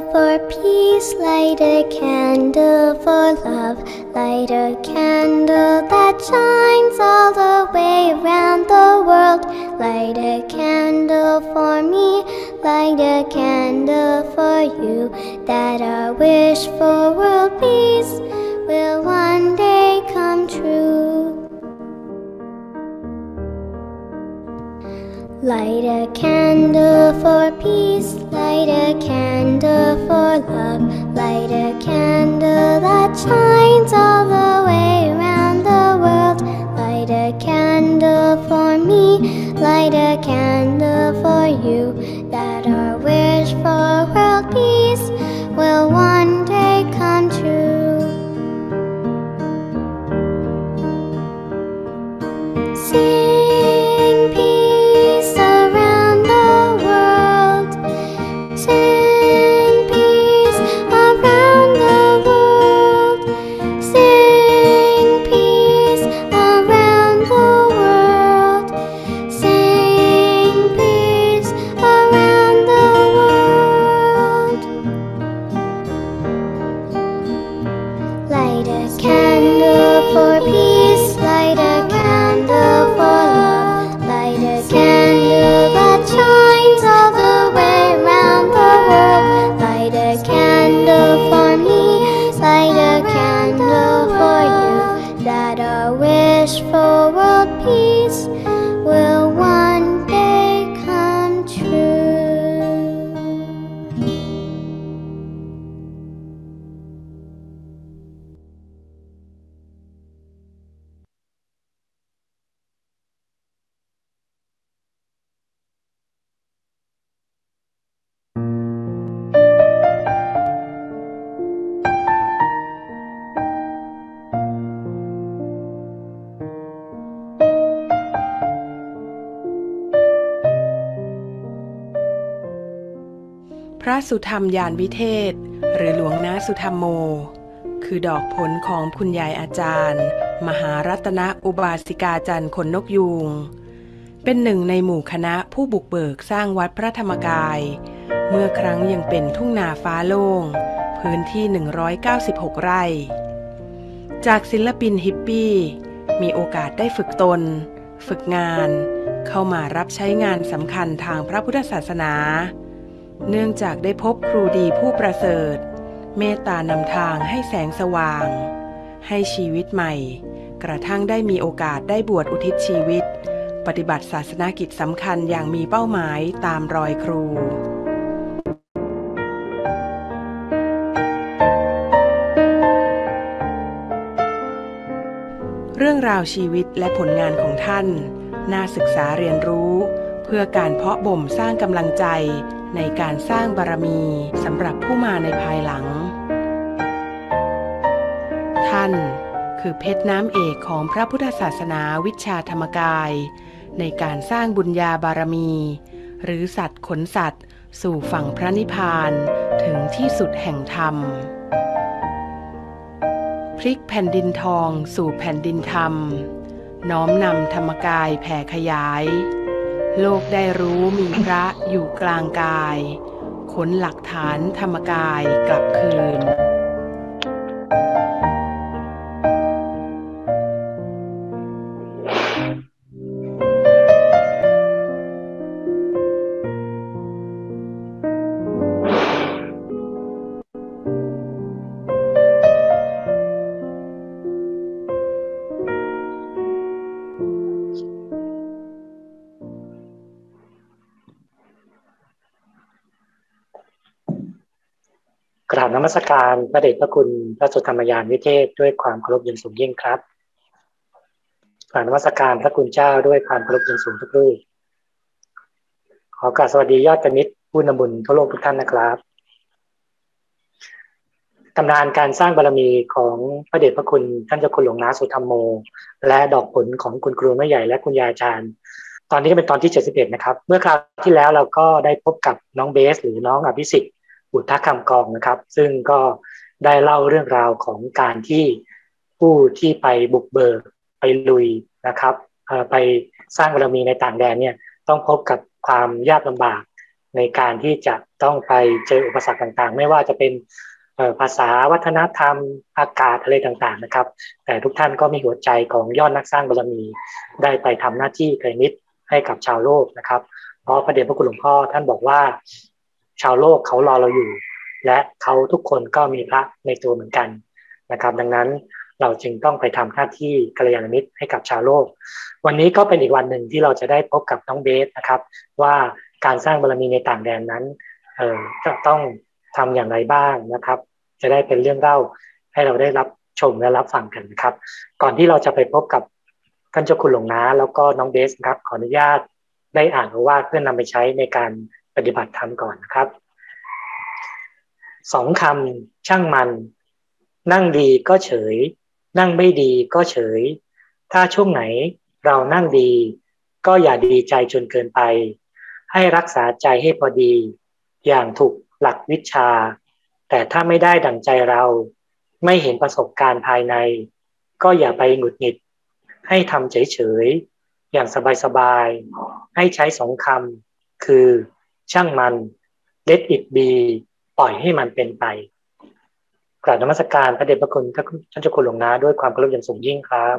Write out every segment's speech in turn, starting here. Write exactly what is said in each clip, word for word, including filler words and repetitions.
for peace, light a candle for love, light a candle that shines all the way around the world. Light a candle for me, light a candle for you, that our wish for world peace will one day come true. Light a candle for peace, light a candle for love, light a candle that shines all the way around the world. Light a candle for me, light a candle for you, that our wish for world peace will one day come true. Sing peace around the world, sing peace around the world, sing peace around the world, sing peace around the world. Light a candle for peace, light a candle for love, light a candle that shines all the way around the world. Light a candle for me, light a candle for you, that our wish for world peace will one day come true. พระสุธรรมยานวิเทศหรือหลวงน้าสุธรรมโมคือดอกผลของคุณยายอาจารย์มหารัตนอุบาสิกาจันทร์ขนนกยูงเป็นหนึ่งในหมู่คณะผู้บุกเบิกสร้างวัดพระธรรมกายเมื่อครั้งยังเป็นทุ่งนาฟ้าโล่งพื้นที่หนึ่งร้อยเก้าสิบหกไร่จากศิลปินฮิปปี้มีโอกาสได้ฝึกตนฝึกงานเข้ามารับใช้งานสำคัญทางพระพุทธศาสนาเนื่องจากได้พบครูดีผู้ประเสริฐเมตตานำทางให้แสงสว่างให้ชีวิตใหม่กระทั่งได้มีโอกาสได้บวชอุทิศชีวิตปฏิบัติศาสนกิจสำคัญอย่างมีเป้าหมายตามรอยครูเรื่องราวชีวิตและผลงานของท่านน่าศึกษาเรียนรู้เพื่อการเพาะบ่มสร้างกำลังใจในการสร้างบารมีสำหรับผู้มาในภายหลังท่านคือเพชรน้ำเอกของพระพุทธศาสนาวิชาธรรมกายในการสร้างบุญญาบารมีหรือสัตว์ขนสัตว์สู่ฝั่งพระนิพพานถึงที่สุดแห่งธรรมพลิกแผ่นดินทองสู่แผ่นดินธรรมน้อมนำธรรมกายแผ่ขยายโลกได้รู้มีพระอยู่กลางกายขนหลักฐานธรรมกายกลับคืนกราบนมัสการพระเดชพระคุณพระสุธรรมยานวิเทศด้วยความเคารพอย่างสูงยิ่งครับกราบนมัสการพระคุณเจ้าด้วยความเคารพอย่างสูงทุกรูปขอกราบสวัสดียอดมิตรผู้นำบุญทั่วโลกทุกท่านนะครับตำนานการสร้างบารมีของพระเดชพระคุณท่านเจ้าคุณหลวงน้าสุธรรมโมและดอกผลของคุณครูแม่ใหญ่และคุณยายอาจารย์ตอนนี้ก็เป็นตอนที่เจ็ดสิบเอ็ดนะครับเมื่อคราวที่แล้วเราก็ได้พบกับน้องเบสหรือน้องอภิสิทธิ์อุทธคำกองนะครับซึ่งก็ได้เล่าเรื่องราวของการที่ผู้ที่ไปบุกเบิกไปลุยนะครับไปสร้างบารมีในต่างแดนเนี่ยต้องพบกับความยากลำบากในการที่จะต้องไปเจออุปสรรคต่างๆไม่ว่าจะเป็นภาษาวัฒนธรรมอากาศอะไรต่างๆนะครับแต่ทุกท่านก็มีหัวใจของยอดนักสร้างบารมีได้ไปทำหน้าที่ไกลนิดให้กับชาวโลกนะครับเพราะพระเดชพระคุณหลวงพ่อท่านบอกว่าชาวโลกเขารอเราอยู่และเขาทุกคนก็มีพระในตัวเหมือนกันนะครับดังนั้นเราจึงต้องไปทำหน้าที่กัลยาณมิตรให้กับชาวโลกวันนี้ก็เป็นอีกวันหนึ่งที่เราจะได้พบกับน้องเบสนะครับว่าการสร้างบารมีในต่างแดนนั้นเอ่อจะต้องทำอย่างไรบ้างนะครับจะได้เป็นเรื่องเล่าให้เราได้รับชมและรับฟังกันนะครับก่อนที่เราจะไปพบกับท่านเจ้าคุณหลวงน้าแล้วก็น้องเบสครับขออนุญาตได้อ่านว่าเพื่อนำไปใช้ในการปฏิบัติธรรมก่อนนะครับสองคำช่างมันนั่งดีก็เฉยนั่งไม่ดีก็เฉยถ้าช่วงไหนเรานั่งดีก็อย่าดีใจจนเกินไปให้รักษาใจให้พอดีอย่างถูกหลักวิชาแต่ถ้าไม่ได้ดั่งใจเราไม่เห็นประสบการณ์ภายในก็อย่าไปหงุดหงิดให้ทำเฉยๆอย่างสบายๆให้ใช้สองคำคือช่างมัน let it be ปล่อยให้มันเป็นไปกราบนมัสการพระเดชพระคุณท่านเจ้าคุณหลวงน้าด้วยความเคารพอย่างสูงยิ่งครับ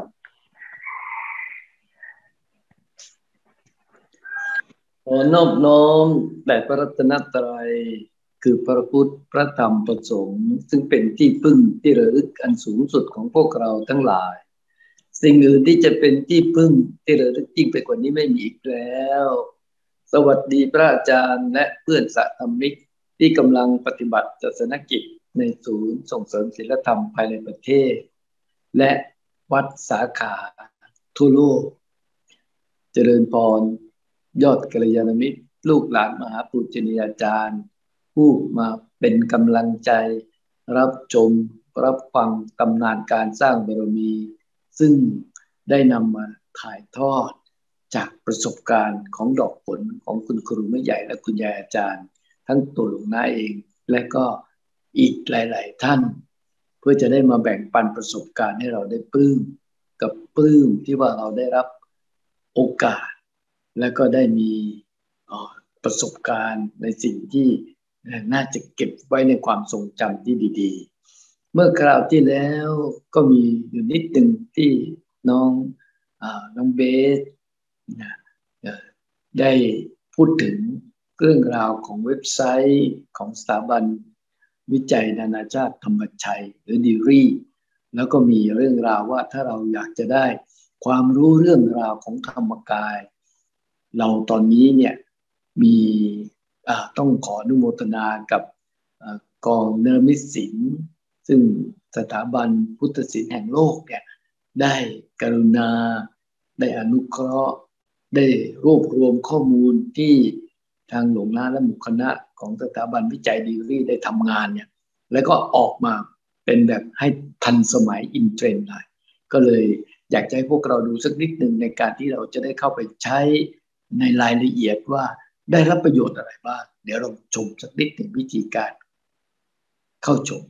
ขอนอบน้อมแด่พระรัตนตรัยคือพระพุทธพระธรรมพระสงฆ์ซึ่งเป็นที่พึ่งที่ระลึกอันสูงสุดของพวกเราทั้งหลายสิ่งอื่นที่จะเป็นที่พึ่งที่ระลึกยิ่งไปกว่านี้ไม่มีอีกแล้วสวัสดีพระอาจารย์และเพื่อนสาธมิกที่กำลังปฏิบัติศาสนกิจในศูนย์ส่งเสริมศีลธรรมภายในประเทศและวัดสาขาทั่วโลกเจริญพรยอดกัลยาณมิตรลูกหลานมหาปูชนียาจารย์ผู้มาเป็นกำลังใจรับชมรับฟังตำนานการสร้างบารมีซึ่งได้นำมาถ่ายทอดจากประสบการณ์ของดอกผลของคุณครูแม่ใหญ่และคุณยายอาจารย์ทั้งตัวหลวงน้าเองและก็อีกหลายๆท่านเพื่อจะได้มาแบ่งปันประสบการณ์ให้เราได้ปลื้มกับปลื้มที่ว่าเราได้รับโอกาสและก็ได้มีประสบการณ์ในสิ่งที่น่าจะเก็บไว้ในความทรงจำที่ดีๆเมื่อคราวที่แล้วก็มีอยู่นิดหนึ่งที่น้องอ่าน้องเบสนะได้พูดถึงเรื่องราวของเว็บไซต์ของสถาบันวิจัยนานาชาติธรรมชัยหรือดีรีแล้วก็มีเรื่องราวว่าถ้าเราอยากจะได้ความรู้เรื่องราวของธรรมกายเราตอนนี้เนี่ยมีต้องขออนุโมทนากับกองเนรมิตศิลป์ซึ่งสถาบันพุทธศิลป์แห่งโลกเนี่ยได้กรุณาได้อนุเคราะห์ได้รวบรวมข้อมูลที่ทางหลวงน้าและหมู่คณะของสถาบันวิจัยดีรีได้ทำงานเนี่ยแล้วก็ออกมาเป็นแบบให้ทันสมัยอินเทรนด์เลยก็เลยอยากให้พวกเราดูสักนิดหนึ่งในการที่เราจะได้เข้าไปใช้ในรายละเอียดว่าได้รับประโยชน์อะไรบ้างเดี๋ยวเราชมสักนิดหนึ่งวิธีการเข้าชม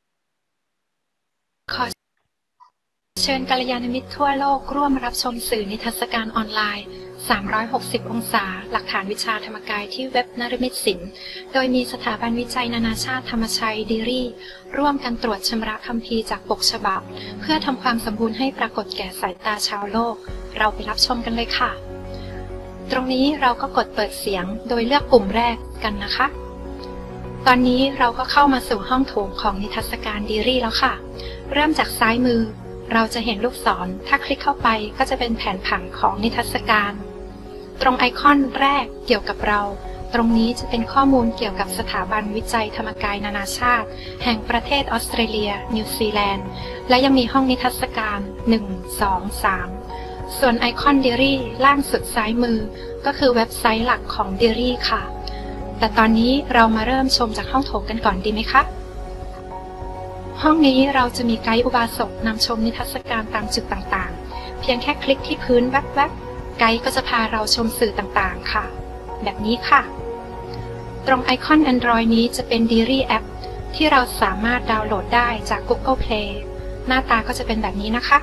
ขอเชิญกัลยาณมิตรทั่วโลกร่วมรับชมสื่อนิทรรศการออนไลน์สามร้อยหกสิบองศาหลักฐานวิชาธรรมกายที่เว็บนฤมิตศิลป์โดยมีสถาบันวิจัยนานาชาติธรรมชัยดีรีร่วมกันตรวจชำระคัมภีร์จากปกฉบับเพื่อทำความสมบูรณ์ให้ปรากฏแก่สายตาชาวโลกเราไปรับชมกันเลยค่ะตรงนี้เราก็กดเปิดเสียงโดยเลือกปุ่มแรกกันนะคะตอนนี้เราก็เข้ามาสู่ห้องโถงของนิทรรศการดีรีแล้วค่ะเริ่มจากซ้ายมือเราจะเห็นลูกศรถ้าคลิกเข้าไปก็จะเป็นแผนผังของนิทรรศการตรงไอคอนแรกเกี่ยวกับเราตรงนี้จะเป็นข้อมูลเกี่ยวกับสถาบันวิจัยธรรมกายนานาชาติแห่งประเทศออสเตรเลียนิวซีแลนด์และยังมีห้องนิทรรศการหนึ่ง สอง สามส่วนไอคอนดีรีล่างสุดซ้ายมือก็คือเว็บไซต์หลักของดีรีค่ะแต่ตอนนี้เรามาเริ่มชมจากห้องโถงกันก่อนดีไหมคะห้องนี้เราจะมีไกด์อุบาสกนำชมนิทรรศการตามจุดต่างๆเพียงแค่คลิกที่พื้นแวบๆไกด์ก็จะพาเราชมสื่อต่างๆค่ะแบบนี้ค่ะตรงไอคอน Android นี้จะเป็น Deary App ที่เราสามารถดาวน์โหลดได้จาก Google Play หน้าตาก็จะเป็นแบบนี้นะคะ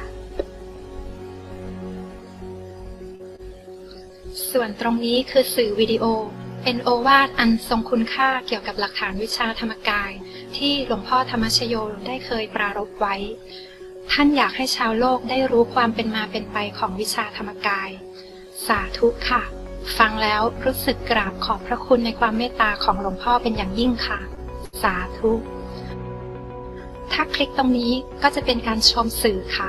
ส่วนตรงนี้คือสื่อวิดีโอเป็นโอวาทอันทรงคุณค่าเกี่ยวกับหลักฐานวิชาธรรมกายที่หลวงพ่อธรรมชโยได้เคยปรารภไว้ท่านอยากให้ชาวโลกได้รู้ความเป็นมาเป็นไปของวิชาธรรมกายสาธุค่ะฟังแล้วรู้สึกกราบขอบพระคุณในความเมตตาของหลวงพ่อเป็นอย่างยิ่งค่ะสาธุถ้าคลิกตรงนี้ก็จะเป็นการชมสื่อค่ะ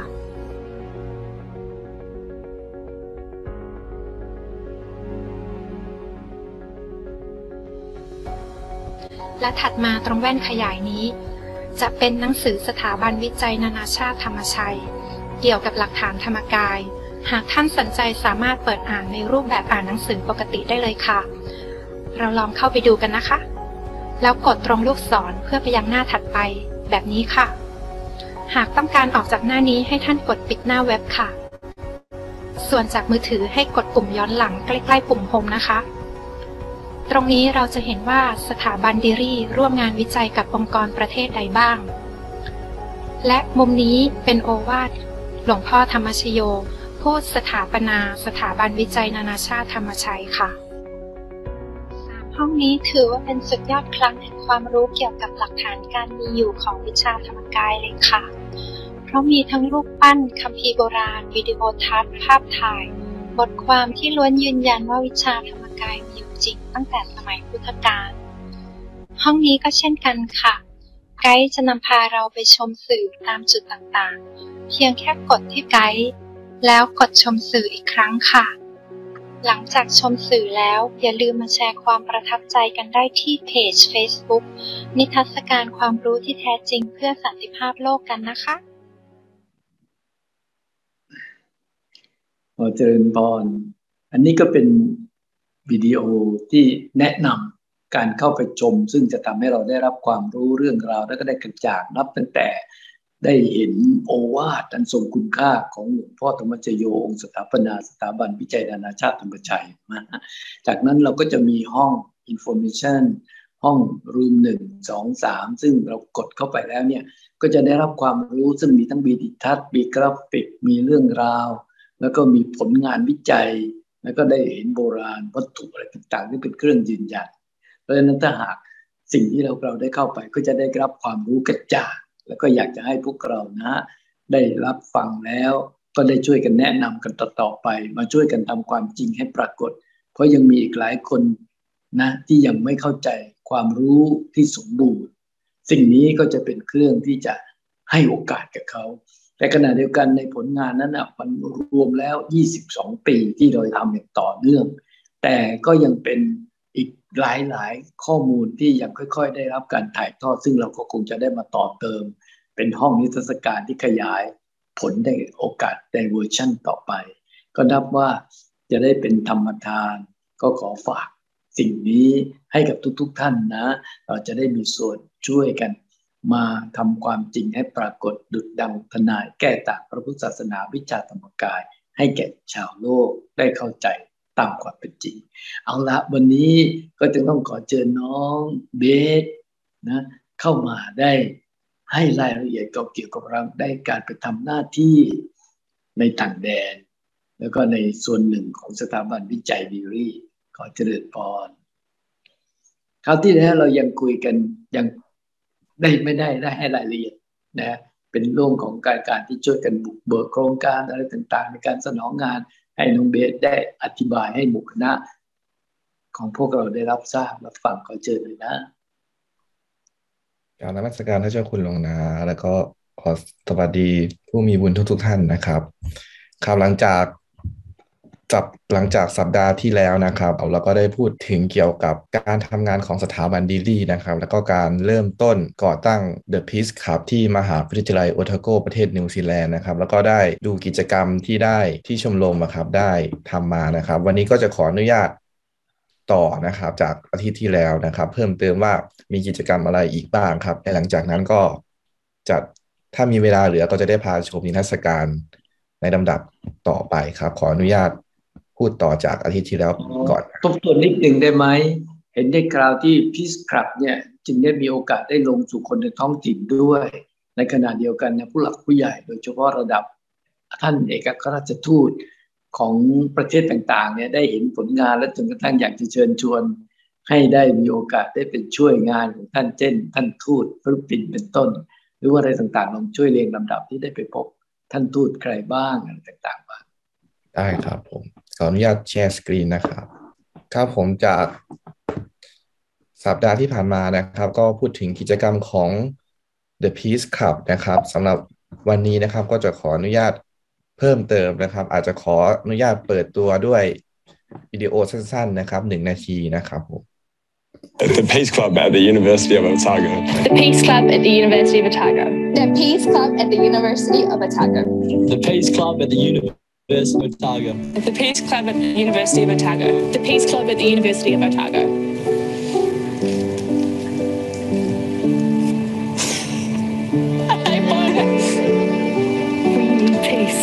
และถัดมาตรงแว่นขยายนี้จะเป็นหนังสือสถาบันวิจัยนานาชาติธรรมชัยเกี่ยวกับหลักฐานธรรมกายหากท่านสนใจสามารถเปิดอ่านในรูปแบบอ่านหนังสือปกติได้เลยค่ะเราลองเข้าไปดูกันนะคะแล้วกดตรงลูกศรเพื่อไปยังหน้าถัดไปแบบนี้ค่ะหากต้องการออกจากหน้านี้ให้ท่านกดปิดหน้าเว็บค่ะส่วนจากมือถือให้กดปุ่มย้อนหลังใกล้ๆปุ่มโฮมนะคะตรงนี้เราจะเห็นว่าสถาบันดิรี่ร่วมงานวิจัยกับองค์กรประเทศใดบ้างและมุมนี้เป็นโอวาทหลวงพ่อธรรมชโยผู้สถาปนาสถาบันวิจัยนานาชาติธรรมชัยค่ะสามห้องนี้ถือว่าเป็นสุดยอดคลังแห่งความรู้เกี่ยวกับหลักฐานการมีอยู่ของวิชาธรรมกายเลยค่ะเพราะมีทั้งรูปปั้นคัมภีร์โบราณวิดีโอทัศน์ภาพถ่ายบทความที่ล้วนยืนยันว่าวิชาธรรมกายมีอยู่จริงตั้งแต่สมัยพุทธกาลห้องนี้ก็เช่นกันค่ะไกด์จะนำพาเราไปชมสื่อตามจุดต่างๆเพียงแค่กดที่ไกด์แล้วกดชมสื่ออีกครั้งค่ะหลังจากชมสื่อแล้วอย่าลืมมาแชร์ความประทับใจกันได้ที่เพจ Facebook นิทรรศการความรู้ที่แท้จริงเพื่อสันติภาพโลกกันนะคะขอเจริญพรอันนี้ก็เป็นวิดีโอที่แนะนำการเข้าไปชมซึ่งจะทำให้เราได้รับความรู้เรื่องราวและก็ได้กระจ่างนับตั้งแต่ได้เห็นโอวาทอันทรงคุณค่าของหลวงพ่อธรรมชโยองค์สถาปนาสถาบันวิจัยนานาชาติธรรมชัยมาจากนั้นเราก็จะมีห้อง Information ห้อง Room หนึ่ง สอง สามซึ่งเรากดเข้าไปแล้วเนี่ยก็จะได้รับความรู้ซึ่งมีทั้งวิดีทัศน์มีกราฟิกมีเรื่องราวแล้วก็มีผลงานวิจัยแล้วก็ได้เห็นโบราณวัตถุอะไรต่างๆที่เป็นเครื่องยืนยันเพราะฉะนั้นถ้าหากสิ่งที่เราเราได้เข้าไปก็จะได้รับความรู้กระจ่างแล้วก็อยากจะให้พวกเรานะได้รับฟังแล้วก็ได้ช่วยกันแนะนำกันต่อๆไปมาช่วยกันทำความจริงให้ปรากฏเพราะยังมีอีกหลายคนนะที่ยังไม่เข้าใจความรู้ที่สมบูรณ์สิ่งนี้ก็จะเป็นเครื่องที่จะให้โอกาสกับเขาแต่ขณะเดียวกันในผลงานนั้นนะมันรวมแล้วยี่สิบสองปีที่เราทำอย่างต่อเนื่องแต่ก็ยังเป็นอีกหลายๆข้อมูลที่ยังค่อยๆได้รับการถ่ายทอดซึ่งเราก็คงจะได้มาต่อเติมเป็นห้องนิทรรศการที่ขยายผลในโอกาสในเวอร์ชั่นต่อไปก็นับว่าจะได้เป็นธรรมทานก็ขอฝากสิ่งนี้ให้กับทุกๆท่านนะเราจะได้มีส่วนช่วยกันมาทำความจริงให้ปรากฏดุจดังทนายแก้ต่างพระพุทธศาสนาวิชาธรรมกายให้แก่ชาวโลกได้เข้าใจตามความเป็นจริงเอาละวันนี้ก็จะต้องขอเชิญน้องเบสนะเข้ามาได้ให้รายละเอียดเกี่ยวกับเราได้การไปทำหน้าที่ในต่างแดนแล้วก็ในส่วนหนึ่งของสถาบันวิจัยดิรี่ขอเจริญพรคราวที่แล้วเรายังคุยกันยังได้ไม่ได้ได้ให้รายละเอียดนะเป็นเรื่องของการการที่ช่วยกันบุกเบิกโครงการอะไรต่างๆในการสนองงานให้น้องเบสได้อธิบายให้หมู่คณะของพวกเราได้รับทราบรับฟังขอเชิญเลยนะกราบนมัสการท่านเจ้าคุณหลวงนาแล้วก็ขอสวัสดีผู้มีบุญทุกๆท่านนะครับครับหลังจากจับหลังจากสัปดาห์ที่แล้วนะครับเราก็ได้พูดถึงเกี่ยวกับการทำงานของสถาบันดิลี่นะครับแล้วก็การเริ่มต้นก่อตั้ง The Peace Club ที่มหาวิทยาลัยโอทาโกประเทศนิวซีแลนด์นะครับแล้วก็ได้ดูกิจกรรมที่ได้ที่ชมรมครับได้ทำมานะครับวันนี้ก็จะขออนุญาตต่อนะครับจากอาทิตย์ที่แล้วนะครับเพิ่มเติมว่ามีกิจกรรมอะไรอีกบ้างครับและหลังจากนั้นก็จะถ้ามีเวลาเหลือก็จะได้พาชมนิทรรศการในลำดับต่อไปครับขออนุญาตพูดต่อจากอาทิตย์ที่แล้วก่อนทบทวนนิดหนึ่งได้ไหมเห็นได้คราวที่ Peace Club เนี่ยจึงได้มีโอกาสได้ลงสู่คนในท้องถิ่นด้วยในขณะเดียวกันนะผู้หลักผู้ใหญ่โดยเฉพาะระดับท่านเอกอัครราชทูตของประเทศต่างๆเนี่ยได้เห็นผลงานและจนกระทั่งอยากจะเชิญชวนให้ได้มีโอกาสได้เป็นช่วยงานของท่านเช่นท่านทูตฟิลิปปินส์เป็นต้นหรือว่าอะไรต่างๆลองช่วยเรียงลำดับที่ได้ไปพบท่านทูตใครบ้างอะไรต่างๆบ้างได้ครับผมขออนุญาตแชร์สกรีนนะครับครับผมจากสัปดาห์ที่ผ่านมานะครับก็พูดถึงกิจกรรมของ The Peace Club นะครับสำหรับวันนี้นะครับก็จะขออนุญาตเพิ่มเติมนะครับอาจจะขออนุญาตเปิดตัวด้วยวิดีโอสั้นๆนะครับหนึ่งนาทีนะครับผม The Peace Club at the University of Otago. The Peace Club at the University of Otago. The Peace Club at the University of Otago. The Peace Club at the University of Otago. The Peace Club at the University of Otago. The Peace Club at the University of Otago. I want it. We need peace.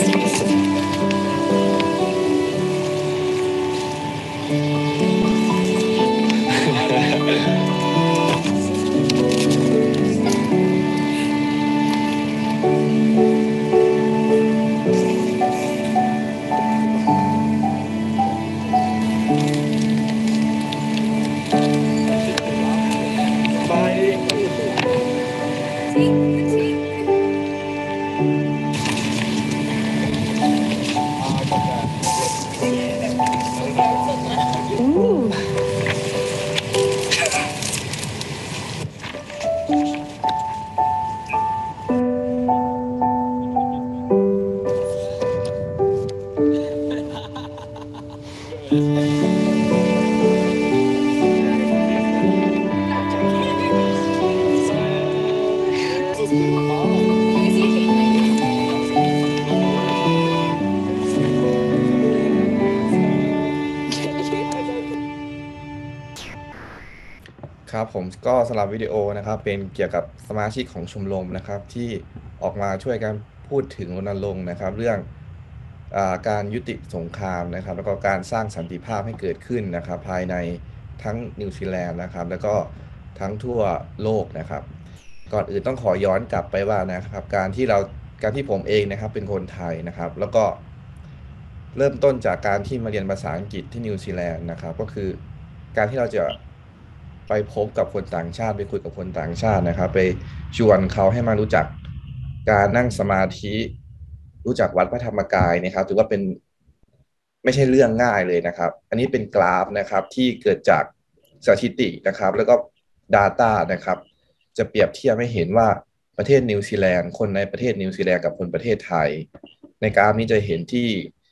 ครับผมก็สำหรับวิดีโอนะครับเป็นเกี่ยวกับสมาชิกของชมรมนะครับที่ออกมาช่วยกันพูดถึงรณรงค์นะครับเรื่องอาการยุติสงครามนะครับแล้วก็การสร้างสันติภาพให้เกิดขึ้นนะครับภายในทั้งนิวซีแลนด์นะครับแล้วก็ทั้งทั่วโลกนะครับก่อนอื่นต้องขอย้อนกลับไปว่านะครับการที่เราการที่ผมเองนะครับเป็นคนไทยนะครับแล้วก็เริ่มต้นจากการที่มาเรียนภาษาอังกฤษที่นิวซีแลนด์นะครับก็คือการที่เราจะไปพบกับคนต่างชาติไปคุยกับคนต่างชาตินะครับไปชวนเขาให้มารู้จักการนั่งสมาธิรู้จักวัดพระธรรมกายนะครับถือว่าเป็นไม่ใช่เรื่องง่ายเลยนะครับอันนี้เป็นกราฟนะครับที่เกิดจากสถิตินะครับแล้วก็ Data นะครับจะเปรียบเทียบให้เห็นว่าประเทศนิวซีแลนด์คนในประเทศนิวซีแลนด์กับคนประเทศไทยในกราฟนี้จะเห็นที่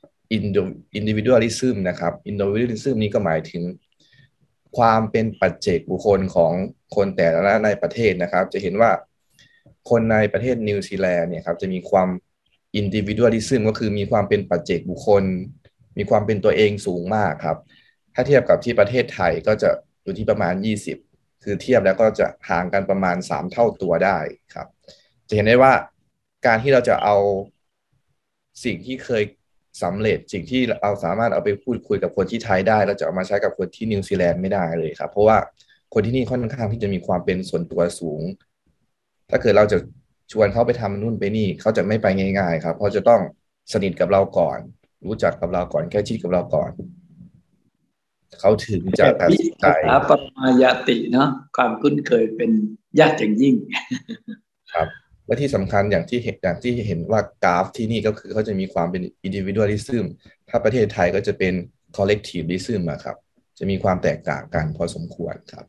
individualism นะครับ individualism นี้ก็หมายถึงความเป็นปัจเจกบุคคลของคนแต่ละในประเทศนะครับจะเห็นว่าคนในประเทศนิวซีแลนด์เนี่ยครับจะมีความ individualism ก็คือมีความเป็นปัจเจกบุคคลมีความเป็นตัวเองสูงมากครับถ้าเทียบกับที่ประเทศไทยก็จะอยู่ที่ประมาณยี่สิบคือเทียบแล้วก็จะห่างกันประมาณสามเท่าตัวได้ครับจะเห็นได้ว่าการที่เราจะเอาสิ่งที่เคยสำเร็จสิ่งที่เราสามารถเอาไปพูดคุยกับคนที่ไทยได้เราจะเอามาใช้กับคนที่นิวซีแลนด์ไม่ได้เลยครับเพราะว่าคนที่นี่ค่อนข้างที่จะมีความเป็นส่วนตัวสูงถ้าเกิดเราจะชวนเขาไปทำนู่นไปนี่เขาจะไม่ไปง่ายๆครับเพราะจะต้องสนิทกับเราก่อนรู้จักกับเราก่อนใกล้ชิดกับเราก่อนเขาถึงจะตัดสินใจภาษาปรมายาติเนาะความคุ้นเคยเป็นยากอย่างยิ่งครับและที่สำคัญอย่างที่เห็นอย่างที่เห็นว่ากราฟที่นี่ก็คือเขาจะมีความเป็น individualism ถ้าประเทศไทยก็จะเป็น collectivism อะครับจะมีความแตกต่างกันพอสมควรครับ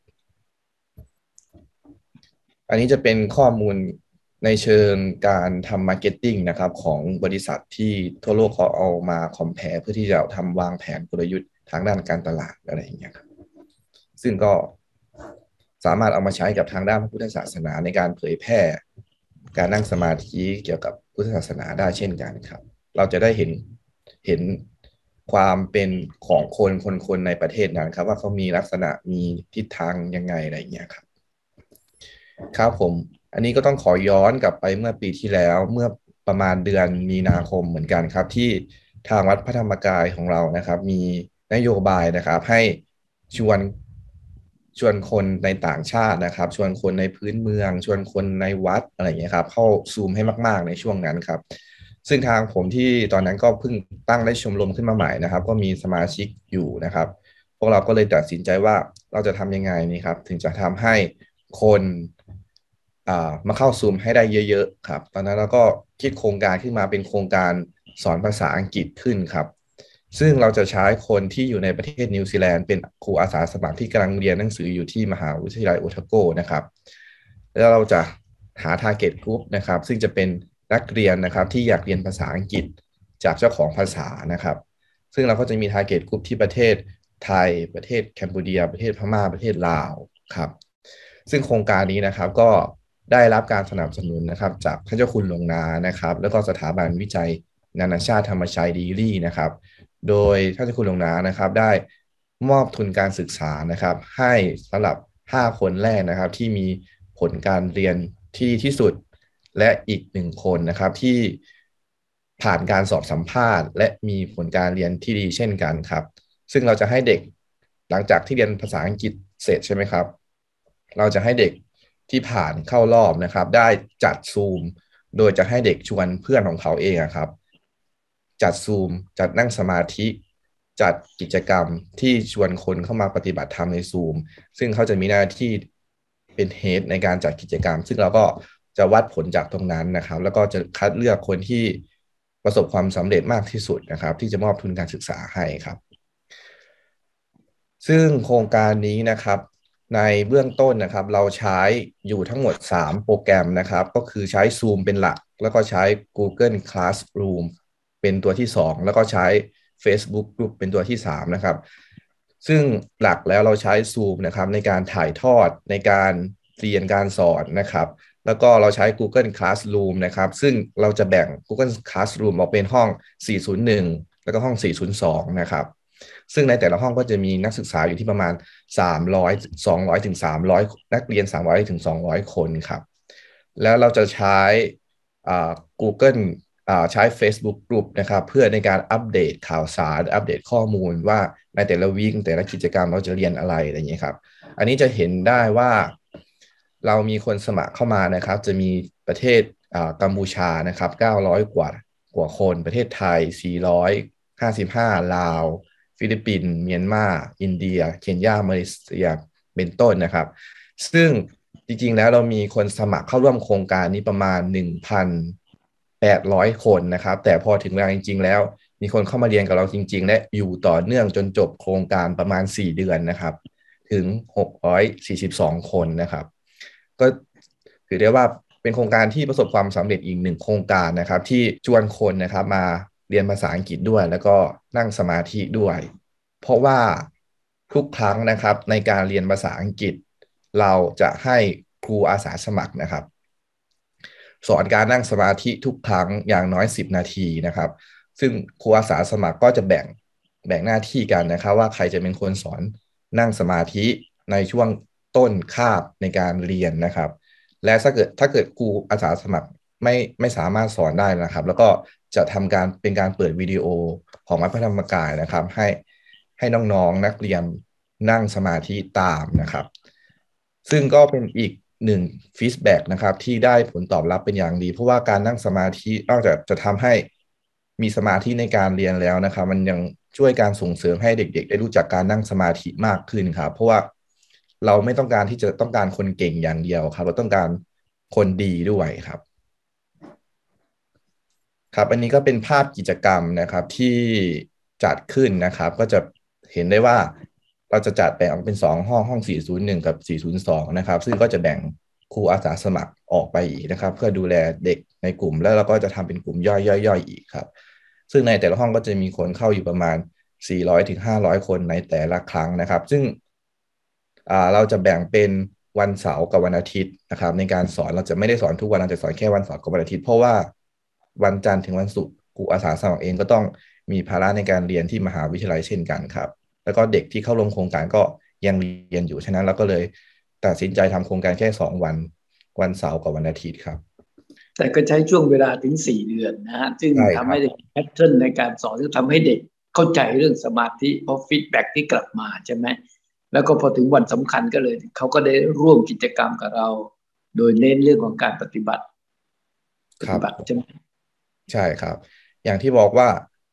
อันนี้จะเป็นข้อมูลในเชิงการทำ marketing นะครับของบริษัทที่ทั่วโลกเขาเอามา compare เพื่อที่จะทำวางแผนกลยุทธ์ทางด้านการตลาดอะไรอย่างเงี้ยครับซึ่งก็สามารถเอามาใช้กับทางด้านพระพุทธศาสนาในการเผยแพร่การนั่งสมาธิเกี่ยวกับพุทธศาสนาได้เช่นกันครับเราจะได้เห็นเห็นความเป็นของคนคนคนในประเทศนั้นครับว่าเขามีลักษณะมีทิศทางยังไงอะไรอย่างเงี้ยครับครับผมอันนี้ก็ต้องขอย้อนกลับไปเมื่อปีที่แล้วเมื่อประมาณเดือนมีนาคมเหมือนกันครับที่ทางวัดพระธรรมกายของเรานะครับมีนโยบายนะครับให้ชวนชวนคนในต่างชาตินะครับชวนคนในพื้นเมืองชวนคนในวัดอะไรอย่างเงี้ยครับเข้าซูมให้มากๆในช่วงนั้นครับซึ่งทางผมที่ตอนนั้นก็เพิ่งตั้งได้ชมรมขึ้นมาใหม่นะครับก็มีสมาชิกอยู่นะครับพวกเราก็เลยตัดสินใจว่าเราจะทำยังไงนี่ครับถึงจะทำให้คนมาเข้าซูมให้ได้เยอะๆครับตอนนั้นเราก็คิดโครงการขึ้นมาเป็นโครงการสอนภาษาอังกฤษขึ้นครับซึ่งเราจะใช้คนที่อยู่ในประเทศนิวซีแลนด์เป็นครูอาสาสมัครที่กำลังเรียนหนังสืออยู่ที่มหาวิทยาลัยโอทาโกนะครับแล้วเราจะหา target group นะครับซึ่งจะเป็นนักเรียนนะครับที่อยากเรียนภาษาอังกฤษจากเจ้าของภาษานะครับซึ่งเราก็จะมี target group ที่ประเทศไทยประเทศแคนเบเดียประเทศพม่าประเทศลาวครับซึ่งโครงการนี้นะครับก็ได้รับการสนับสนุนนะครับจากท่านเจ้าคุณหลวงนานะครับแล้วก็สถาบันวิจัยนานาชาติธรรมชัยดีลี่นะครับโดยท่านเจ้าคุณหลวงนานะครับได้มอบทุนการศึกษานะครับให้สำหรับห้าคนแรกนะครับที่มีผลการเรียนที่ที่สุดและอีกหนึ่งคนนะครับที่ผ่านการสอบสัมภาษณ์และมีผลการเรียนที่ดีเช่นกันครับซึ่งเราจะให้เด็กหลังจากที่เรียนภาษาอังกฤษเสร็จใช่ไหมครับเราจะให้เด็กที่ผ่านเข้ารอบนะครับได้จัดซูมโดยจะให้เด็กชวนเพื่อนของเขาเองครับจัดซูมจัดนั่งสมาธิจัดกิจกรรมที่ชวนคนเข้ามาปฏิบัติธรรมในซูมซึ่งเขาจะมีหน้าที่เป็นเฮดในการจัดกิจกรรมซึ่งเราก็จะวัดผลจากตรงนั้นนะครับแล้วก็จะคัดเลือกคนที่ประสบความสำเร็จมากที่สุดนะครับที่จะมอบทุนการศึกษาให้ครับซึ่งโครงการนี้นะครับในเบื้องต้นนะครับเราใช้อยู่ทั้งหมดสามโปรแกรมนะครับก็คือใช้ Zoom เป็นหลักแล้วก็ใช้ Google Classroom เป็นตัวที่สองแล้วก็ใช้ Facebook Group เป็นตัวที่สามนะครับซึ่งหลักแล้วเราใช้ Zoom นะครับในการถ่ายทอดในการเรียนการสอนนะครับแล้วก็เราใช้ Google Classroom นะครับซึ่งเราจะแบ่ง Google Classroom ออกเป็นห้องสี่ศูนย์หนึ่งแล้วก็ห้องสี่ศูนย์สองนะครับซึ่งในแต่ละห้องก็จะมีนักศึกษาอยู่ที่ประมาณสามร้อย สองร้อยถึงสามร้อยนักเรียนสามร้อยถึงสองร้อยคนครับแล้วเราจะใช้อ่า Google อ่าใช้ Facebook Group นะครับเพื่อในการอัปเดตข่าวสารอัปเดตข้อมูลว่าในแต่ละวีคแต่ละกิจกรรมเราจะเรียนอะไรอะไรอย่างนี้ครับอันนี้จะเห็นได้ว่าเรามีคนสมัครเข้ามานะครับจะมีประเทศอ่ากัมพูชานะครับเก้าร้อยกว่ากว่าคนประเทศไทยสี่ร้อยห้าสิบห้าลาวฟิลิปปินส์เมียนมาอินเดียเคนยามาเลเซียเป็นต้นนะครับซึ่งจริงๆแล้วเรามีคนสมัครเข้าร่วมโครงการนี้ประมาณ หนึ่งพันแปดร้อย คนนะครับแต่พอถึงเวลาจริงๆแล้วมีคนเข้ามาเรียนกับเราจริงๆและอยู่ต่อเนื่องจนจบโครงการประมาณสี่เดือนนะครับถึงหกร้อยสี่สิบสองคนนะครับก็ถือได้ว่าเป็นโครงการที่ประสบความสำเร็จอีกหนึ่งโครงการนะครับที่ชวนคนนะครับมาเรียนภาษาอังกฤษด้วยแล้วก็นั่งสมาธิด้วยเพราะว่าทุกครั้งนะครับในการเรียนภาษาอังกฤษเราจะให้ครูอาสาสมัครนะครับสอนการนั่งสมาธิทุกครั้งอย่างน้อยสิบนาทีนะครับซึ่งครูอาสาสมัครก็จะแบ่งแบ่งหน้าที่กันนะครับว่าใครจะเป็นคนสอนนั่งสมาธิในช่วงต้นคาบในการเรียนนะครับและถ้าเกิดถ้าเกิดครูอาสาสมัครไม่ไม่สามารถสอนได้นะครับแล้วก็จะทำการเป็นการเปิดวิดีโอของวัดพระธรรมกายนะครับให้ให้น้องๆ นักเรียนนั่งสมาธิตามนะครับซึ่งก็เป็นอีกหนึ่งฟีดแบ็กนะครับที่ได้ผลตอบรับเป็นอย่างดีเพราะว่าการนั่งสมาธินอกจากจะทำให้มีสมาธิในการเรียนแล้วนะครับมันยังช่วยการส่งเสริมให้เด็กๆได้รู้จักการนั่งสมาธิมากขึ้นครับเพราะว่าเราไม่ต้องการที่จะต้องการคนเก่งอย่างเดียวครับเราต้องการคนดีด้วยครับครับอันนี้ก็เป็นภาพกิจกรรมนะครับที่จัดขึ้นนะครับก็จะเห็นได้ว่าเราจะจัดแบ่งออกเป็นสองห้องห้องสี่ศูนย์หนึ่งกับสี่ศูนย์สองนะครับซึ่งก็จะแบ่งครูอาสาสมัครออกไปอีกนะครับเพื่อดูแลเด็กในกลุ่มแล้วเราก็จะทำเป็นกลุ่มย่อยๆอีกครับซึ่งในแต่ละห้องก็จะมีคนเข้าอยู่ประมาณสี่ร้อยถึงห้าร้อยคนในแต่ละครั้งนะครับซึ่งอ่าเราจะแบ่งเป็นวันเสาร์กับวันอาทิตย์นะครับในการสอนเราจะไม่ได้สอนทุกวันเราจะสอนแค่วันเสาร์กับวันอาทิตย์เพราะว่าวันจันทร์ถึงวันศุกร์ครูอาสาสมัครเองก็ต้องมีภาระในการเรียนที่มหาวิทยาลัยเช่นกันครับแล้วก็เด็กที่เข้าร่วมโครงการก็ยังเรียนอยู่ฉะนั้นเราก็เลยตัดสินใจทำโครงการแค่สองวันวันเสาร์กับวันอาทิตย์ครับแต่ก็ใช้ช่วงเวลาถึงสี่เดือนนะฮะซึ่งทำให้เด็กแพทเทิร์นในการสอนซึ่งทำให้เด็กเข้าใจเรื่องสมาธิเพราะฟีดแบ็กที่กลับมาใช่ไหมแล้วก็พอถึงวันสำคัญก็เลยเขาก็ได้ร่วมกิจกรรมกับเราโดยเน้นเรื่องของการปฏิบัติปฏิบัติใช่ไหมใช่ครับอย่างที่บอกว่า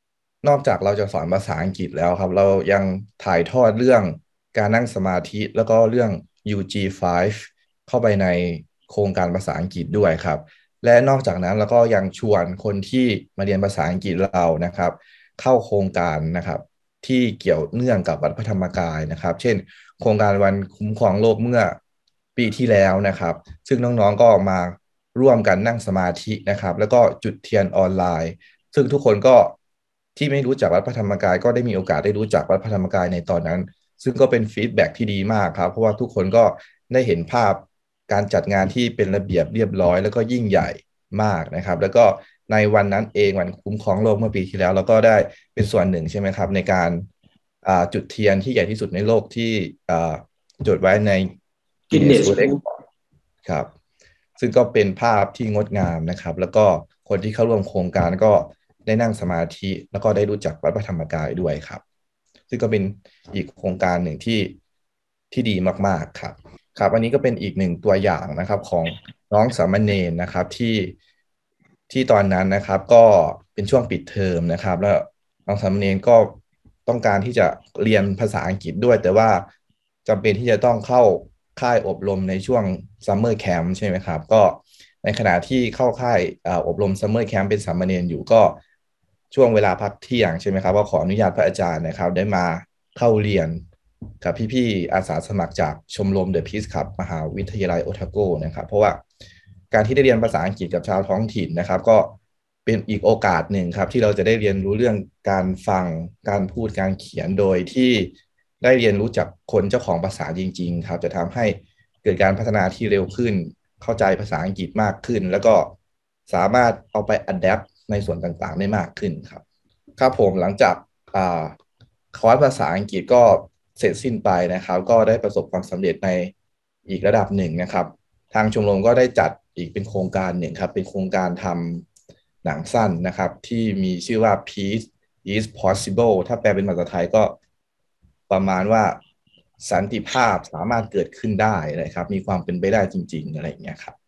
นอกจากเราจะสอนภาษาอังกฤษแล้วครับเรายังถ่ายทอดเรื่องการนั่งสมาธิแล้วก็เรื่อง ยู จี ไฟว์ เข้าไปในโครงการภาษาอังกฤษด้วยครับและนอกจากนั้นเราก็ยังชวนคนที่มาเรียนภาษาอังกฤษเรานะครับเข้าโครงการนะครับที่เกี่ยวเนื่องกับวัดพระธรรมกายนะครับเช่นโครงการวันคุ้มครองโลกเมื่อปีที่แล้วนะครับซึ่งน้องๆก็มาร่วมกันนั่งสมาธินะครับแล้วก็จุดเทียนออนไลน์ซึ่งทุกคนก็ที่ไม่รู้จักวัดพระธรรมกายก็ได้มีโอกาสได้รู้จักวัดพระธรรมกายในตอนนั้นซึ่งก็เป็นฟีดแบ็กที่ดีมากครับเพราะว่าทุกคนก็ได้เห็นภาพการจัดงานที่เป็นระเบียบเรียบร้อยแล้วก็ยิ่งใหญ่มากนะครับแล้วก็ในวันนั้นเองวันคุ้มครองโลกเมื่อปีที่แล้วเราก็ได้เป็นส่วนหนึ่งใช่ไหมครับในการจุดเทียนที่ใหญ่ที่สุดในโลกที่จดไว้ใน Guinness World Record ครับซึ่งก็เป็นภาพที่งดงามนะครับแล้วก็คนที่เข้าร่วมโครงการก็ได้นั่งสมาธิแล้วก็ได้รู้จักวัดพระธรรมกายด้วยครับซึ่งก็เป็นอีกโครงการหนึ่งที่ที่ดีมากๆครับครับอันนี้ก็เป็นอีกหนึ่งตัวอย่างนะครับของน้องสามเณรนะครับที่ที่ตอนนั้นนะครับก็เป็นช่วงปิดเทอมนะครับแล้วน้องสามเณรก็ต้องการที่จะเรียนภาษาอังกฤษด้วยแต่ว่าจำเป็นที่จะต้องเข้าค่ายอบรมในช่วงซัมเมอร์แคมป์ใช่ไหมครับก็ในขณะที่เข้าค่ายอบรมซัมเมอร์แคมป์เป็นสามเณรอยู่ก็ช่วงเวลาพักเที่ยงใช่ไหมครับก็ขออนุญาตพระอาจารย์นะครับได้มาเข้าเรียนกับพี่ๆอาสาสมัครจากชมรม The Peace Club มหาวิทยาลัยโอทาโกนะครับเพราะว่าการที่ได้เรียนภาษาอังกฤษกับชาวท้องถิ่นนะครับก็เป็นอีกโอกาสหนึ่งครับที่เราจะได้เรียนรู้เรื่องการฟังการพูดการเขียนโดยที่ได้เรียนรู้จากคนเจ้าของภาษาจริงๆครับจะทำให้เกิดการพัฒนาที่เร็วขึ้นเข้าใจภาษาอังกฤษมากขึ้นแล้วก็สามารถเอาไปอัดแอปในส่วนต่างๆได้มากขึ้นครับครับผมหลังจากคอร์สภาษาอังกฤษก็เสร็จสิ้นไปนะครับก็ได้ประสบความสำเร็จในอีกระดับหนึ่งนะครับทางชมรมก็ได้จัดอีกเป็นโครงการหนึ่งครับเป็นโครงการทำหนังสั้นนะครับที่มีชื่อว่า Peace is possible ถ้าแปลเป็นภาษาไทยก็ประมาณว่าสันติภาพสามารถเกิดขึ้นได้นะครับมีความเป็นไปได้จริงๆอะไรอย่างเงี้ยครับ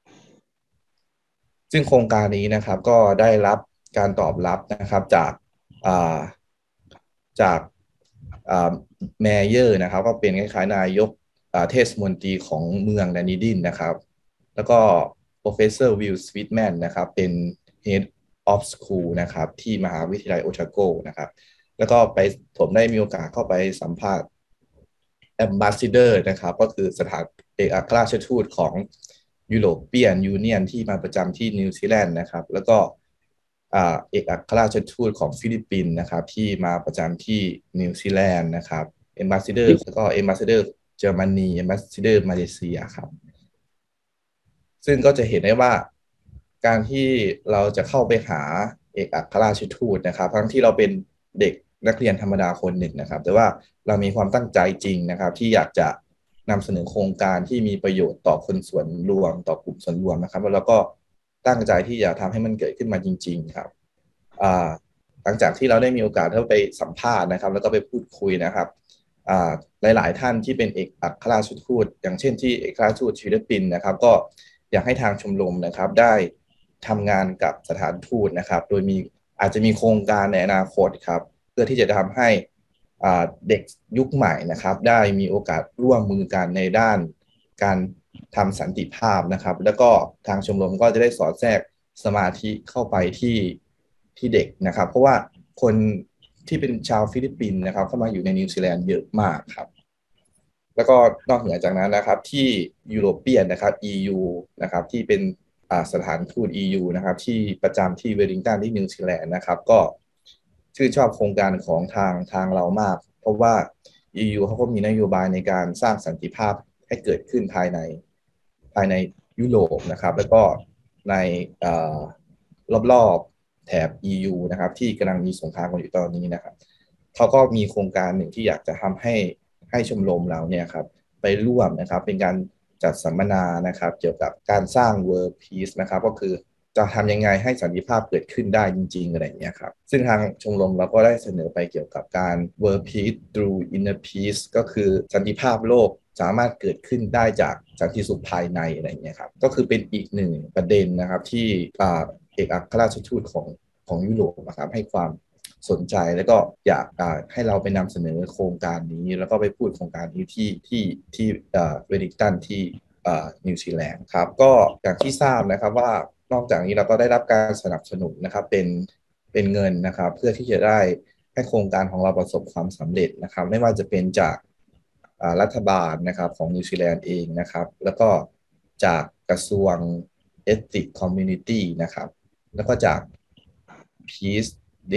ซึ่งโครงการนี้นะครับก็ได้รับการตอบรับนะครับจากจากแมเยอร์นะครับก็เป็นคล้ายๆนายกเทศมนตรีของเมืองดานิดินนะครับแล้วก็ Professor Will Sweetman นะครับเป็น Head of School นะครับที่มหาวิทยาลัยโอทาโกนะครับแล้วก็ไปผมได้มีโอกาสเข้าไปสัมภาษณ์ Ambassador นะครับก็คือสถานเอกอัครราชทูตของยุโรเปียนยูเนียนที่มาประจำที่นิวซีแลนด์นะครับแล้วก็เอกอัครราชทูตของฟิลิปปินส์นะครับที่มาประจำที่นิวซีแลนด์นะครับ Ambassador แล้วก็ Ambassador เยอรมนี Ambassador มาเลเซียครับซึ่งก็จะเห็นได้ว่าการที่เราจะเข้าไปหาเอกอัครราชทูตนะครับทั้งที่เราเป็นเด็กนักเรียนธรรมดาคนหนึ่งนะครับแต่ว่าเรามีความตั้งใจจริงนะครับที่อยากจะนำเสนอโครงการที่มีประโยชน์ต่อคนส่วนรวมต่อกลุ่มส่วนรวมนะครับแล้วเราก็ตั้งใจที่จะทำให้มันเกิดขึ้นมาจริงๆครับหลังจากที่เราได้มีโอกาสเข้าไปสัมภาษณ์นะครับแล้วก็ไปพูดคุยนะครับหลายๆท่านที่เป็นเอกอัครราชทูตอย่างเช่นที่เอกอัครราชทูตฟิลิปปินส์นะครับก็อยากให้ทางชมรมนะครับได้ทำงานกับสถานทูตนะครับโดยมีอาจจะมีโครงการในอนาคตครับเพื่อที่จะทำให้เด็กยุคใหม่นะครับได้มีโอกาสร่วมมือกันในด้านการทำสันติภาพนะครับแล้วก็ทางชมรมก็จะได้สอดแทรกสมาธิเข้าไปที่ที่เด็กนะครับเพราะว่าคนที่เป็นชาวฟิลิปปินส์นะครับเข้ามาอยู่ในนิวซีแลนด์เยอะมากครับแล้วก็นอกเหนือจากนั้นนะครับที่ยุโรเปียนนะครับ อี ยู นะครับที่เป็นสถานทูต อี ยู นะครับที่ประจำที่เวลลิงตันที่นิวซีแลนด์นะครับก็ชื่นชอบโครงการของทางทางเรามากเพราะว่า อี ยู เขาก็มีนโยบายในการสร้างสันติภาพให้เกิดขึ้นภายในภายในยุโรปนะครับแล้วก็ในรอบๆแถบ อี ยู นะครับที่กำลังมีสงครามกันอยู่ตอนนี้นะครับเขาก็มีโครงการหนึ่งที่อยากจะทำให้ให้ชมรมเราเนี่ยครับไปร่วมนะครับเป็นการจัดสัมมนานะครับเกี่ยวกับการสร้าง World Peace นะครับก็คือจะทำยังไงให้สันติภาพเกิดขึ้นได้จริงๆอะไรอย่างเงี้ยครับซึ่งทางชมรมเราก็ได้เสนอไปเกี่ยวกับการ World Peace through Inner Peace ก็คือสันติภาพโลกสามารถเกิดขึ้นได้จากสันติสุขภายในอะไรอย่างเงี้ยครับก็คือเป็นอีกหนึ่งประเด็นนะครับที่เอกอัครราชทูตของของยุโรปนะครับให้ความสนใจแล้วก็อยากให้เราไปนำเสนอโครงการนี้แล้วก็ไปพูดโครงการนี้ที่ที่ที่เวลลิงตันที่นิวซีแลนด์ครับก็อย่างที่ทราบนะครับว่านอกจากนี้เราก็ได้รับการสนับสนุนนะครับเป็นเป็นเงินนะครับเพื่อที่จะได้ให้โครงการของเราประสบความสำเร็จนะครับไม่ว่าจะเป็นจากรัฐบาลนะครับของนิวซีแลนด์เองนะครับแล้วก็จากกระทรวง Ethics Community นะครับแล้วก็จาก Peace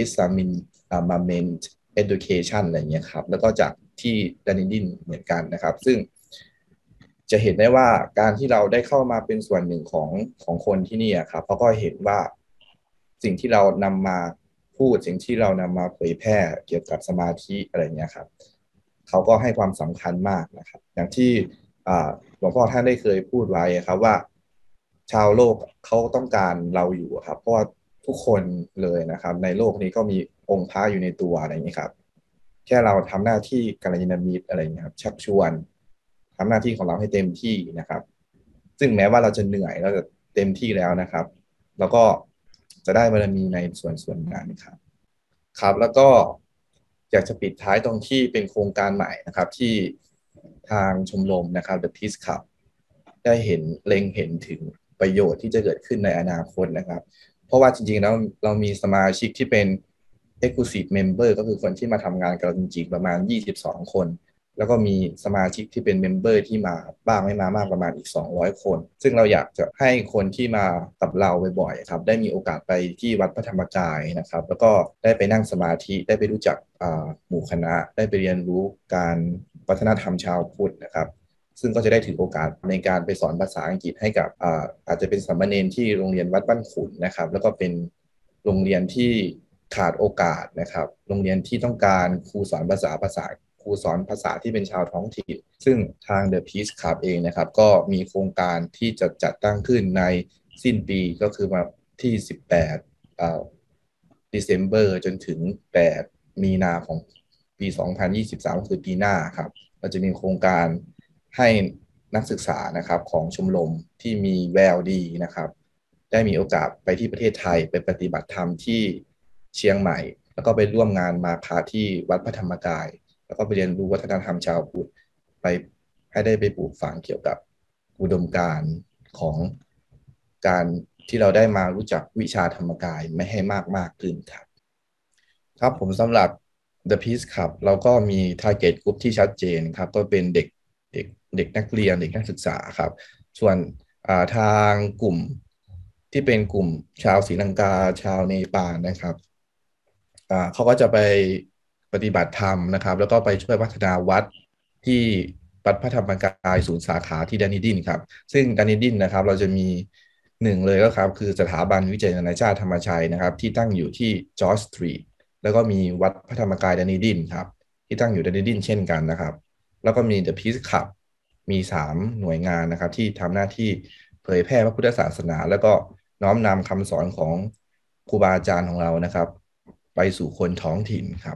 Disarmament Education อะไรเงี้ยครับแล้วก็จากที่ดันนิดินเหมือนกันนะครับซึ่งจะเห็นได้ว่าการที่เราได้เข้ามาเป็นส่วนหนึ่งของของคนที่นี่ครับเขาก็เห็นว่าสิ่งที่เรานำมาพูดสิ่งที่เรานำมาเผยแพร่เกี่ยวกับสมาธิอะไรเงี้ยครับเขาก็ให้ความสำคัญมากนะครับอย่างที่หลวงพ่อท่านได้เคยพูดไว้ครับว่าชาวโลกเขาต้องการเราอยู่ครับเพราะว่าทุกคนเลยนะครับในโลกนี้ก็มีองค์พระอยู่ในตัวอะไรอย่างนี้ครับแค่เราทำหน้าที่กัลยาณมิตรอะไรอย่างนี้ครับชักชวนทำหน้าที่ของเราให้เต็มที่นะครับซึ่งแม้ว่าเราจะเหนื่อยเราจะเต็มที่แล้วนะครับแล้วก็จะได้บารมีในส่วนส่วนนั้นครับครับแล้วก็อยากจะปิดท้ายตรงที่เป็นโครงการใหม่นะครับที่ทางชมรมนะครับ The Peace Club ได้เห็นเล็งเห็นถึงประโยชน์ที่จะเกิดขึ้นในอนาคตนะครับเพราะว่าจริงๆแล้วเรามีสมาชิกที่เป็น Exclusive Member ก็คือคนที่มาทำงานกับเราจริงๆประมาณยี่สิบสองคนแล้วก็มีสมาชิกที่เป็น Member ที่มาบ้างไม่มามากประมาณอีกสองร้อยคนซึ่งเราอยากจะให้คนที่มากับเราบ่อยๆครับได้มีโอกาสไปที่วัดพระธรรมกายนะครับแล้วก็ได้ไปนั่งสมาธิได้ไปรู้จักหมู่คณะได้ไปเรียนรู้การวัฒนธรรมชาวพุทธนะครับซึ่งก็จะได้ถือโอกาสในการไปสอนภาษาอังกฤษให้กับอาอาจจะเป็นสามเณรที่โรงเรียนวัดบ้านขุนนะครับแล้วก็เป็นโรงเรียนที่ขาดโอกาสนะครับโรงเรียนที่ต้องการครูสอนภาษาภาษาครูสอนภาษาที่เป็นชาวท้องถิ่นซึ่งทาง The Peace Club เองนะครับก็มีโครงการที่จะจัดตั้งขึ้นในสิ้นปีก็คือมาที่สิบแปดอ่า December จนถึงแปดมีนาของปีสองพันยี่สิบสามคือปีหน้าครับเราจะมีโครงการให้นักศึกษานะครับของชมรมที่มีแววดีนะครับได้มีโอกาสไปที่ประเทศไทยไปปฏิบัติธรรมที่เชียงใหม่แล้วก็ไปร่วมงานมาพาที่วัดพระธรรมกายแล้วก็ไปเรียนรู้วัฒนธรรมชาวพุทธไปให้ได้ไปปลูกฝังเกี่ยวกับอุดมการณ์ของการที่เราได้มารู้จักวิชาธรรมกายไม่ให้มากมากขึ้นครับครับผมสำหรับ The Peace Club เราก็มี Target Group ที่ชัดเจนครับก็เป็นเด็กเด็กเด็กนักเรียนเด็กนักศึกษาครับส่วนทางกลุ่มที่เป็นกลุ่มชาวศรีลังกาชาวเนปาลนะครับเขาก็จะไปปฏิบัติธรรมนะครับแล้วก็ไปช่วยพัฒนาวัดที่วัดพระธรรมกายศูนย์สาขาที่ดันนิดินครับซึ่งดันนิดินนะครับเราจะมีหนึ่งเลยก็ครับคือสถาบันวิจัยนานาชาติธรรมชัยนะครับที่ตั้งอยู่ที่จอร์จสตรีทแล้วก็มีวัดพระธรรมกายดันนิดินครับที่ตั้งอยู่ดันนิดินเช่นกันนะครับแล้วก็มี The Peace Club มีสามหน่วยงานนะครับที่ทำหน้าที่เผยแพร่พระพุทธศาสนาแล้วก็น้อมนำคำสอนของครูบาอาจารย์ของเรานะครับไปสู่คนท้องถิ่นครับ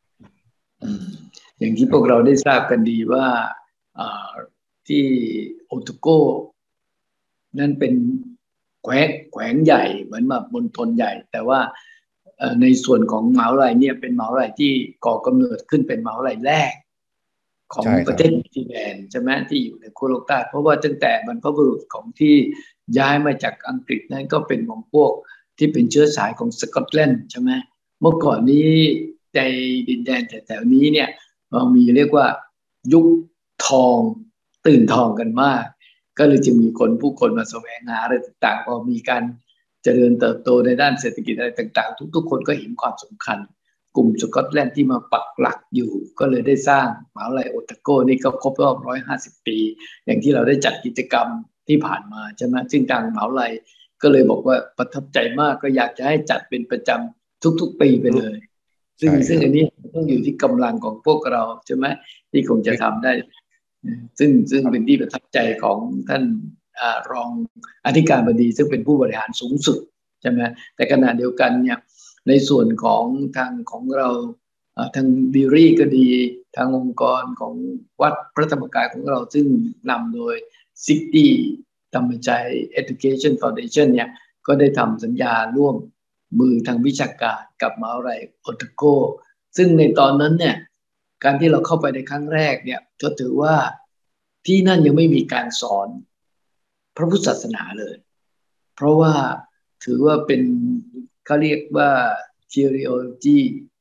อย่างที่พวกเราได้ทราบกันดีว่าที่โอโตโกนั่นเป็นแขวงแขวงใหญ่เหมือนแบบมณฑลใหญ่แต่ว่าในส่วนของมหาวิทยาลัยเนี่ยเป็นมหาวิทยาลัยที่ก่อกำเนิดขึ้นเป็นมหาวิทยาลัยแรกของประเทศนิวซีแลนด์ใช่ไหมที่อยู่ในขั้วโลกใต้เพราะว่าตั้งแต่บรรพบุรุษของที่ย้ายมาจากอังกฤษนั้นก็เป็นของพวกที่เป็นเชื้อสายของสกอตแลนด์ใช่ไหมเมื่อก่อนนี้ในดินแดนแถวๆนี้เนี่ยเรามีเรียกว่ายุคทองตื่นทองกันมากก็เลยจะมีคนผู้คนมาแสวงหาอะไรต่างๆพอมีการเจริญเติบโตในด้านเศรษฐกิจอะไรต่างๆทุกๆคนก็เห็นความสำคัญกลุ่มสกอตแลนด์ที่มาปักหลักอยู่ก็เลยได้สร้างมหาวิทยาลัยโอโตโกนี่ก็ครบรอบหนึ่งร้อยห้าสิบปีอย่างที่เราได้จัดกิจกรรมที่ผ่านมาใช่ไหมซึ่งทางมหาวิทยาลัยก็เลยบอกว่าประทับใจมากก็อยากจะให้จัดเป็นประจำทุกๆปีไปเลยซึ่งซึ่งอันนี้ต้องอยู่ที่กำลังของพวกเราใช่ไหมที่คงจะทำได้ซึ่งซึ่งเป็นที่ประทับใจของท่านรองอธิการบดีซึ่งเป็นผู้บริหารสูงสุดใช่ไหมแต่ขณะเดียวกันเนี่ยในส่วนของทางของเราทางบิรี่ก็ดีทางองค์กรของวัดพระธรรมกายของเราซึ่งนำโดยซิตี้ธรรมใจ Education Foundation เนี่ยก็ได้ทำสัญญาร่วมมือทางวิชาการกับมหาวิทยาลัยโอตาโกซึ่งในตอนนั้นเนี่ยการที่เราเข้าไปในครั้งแรกเนี่ยก็ถือว่าที่นั่นยังไม่มีการสอนพระพุทธศาสนาเลยเพราะว่าถือว่าเป็นเขาเรียกว่า theology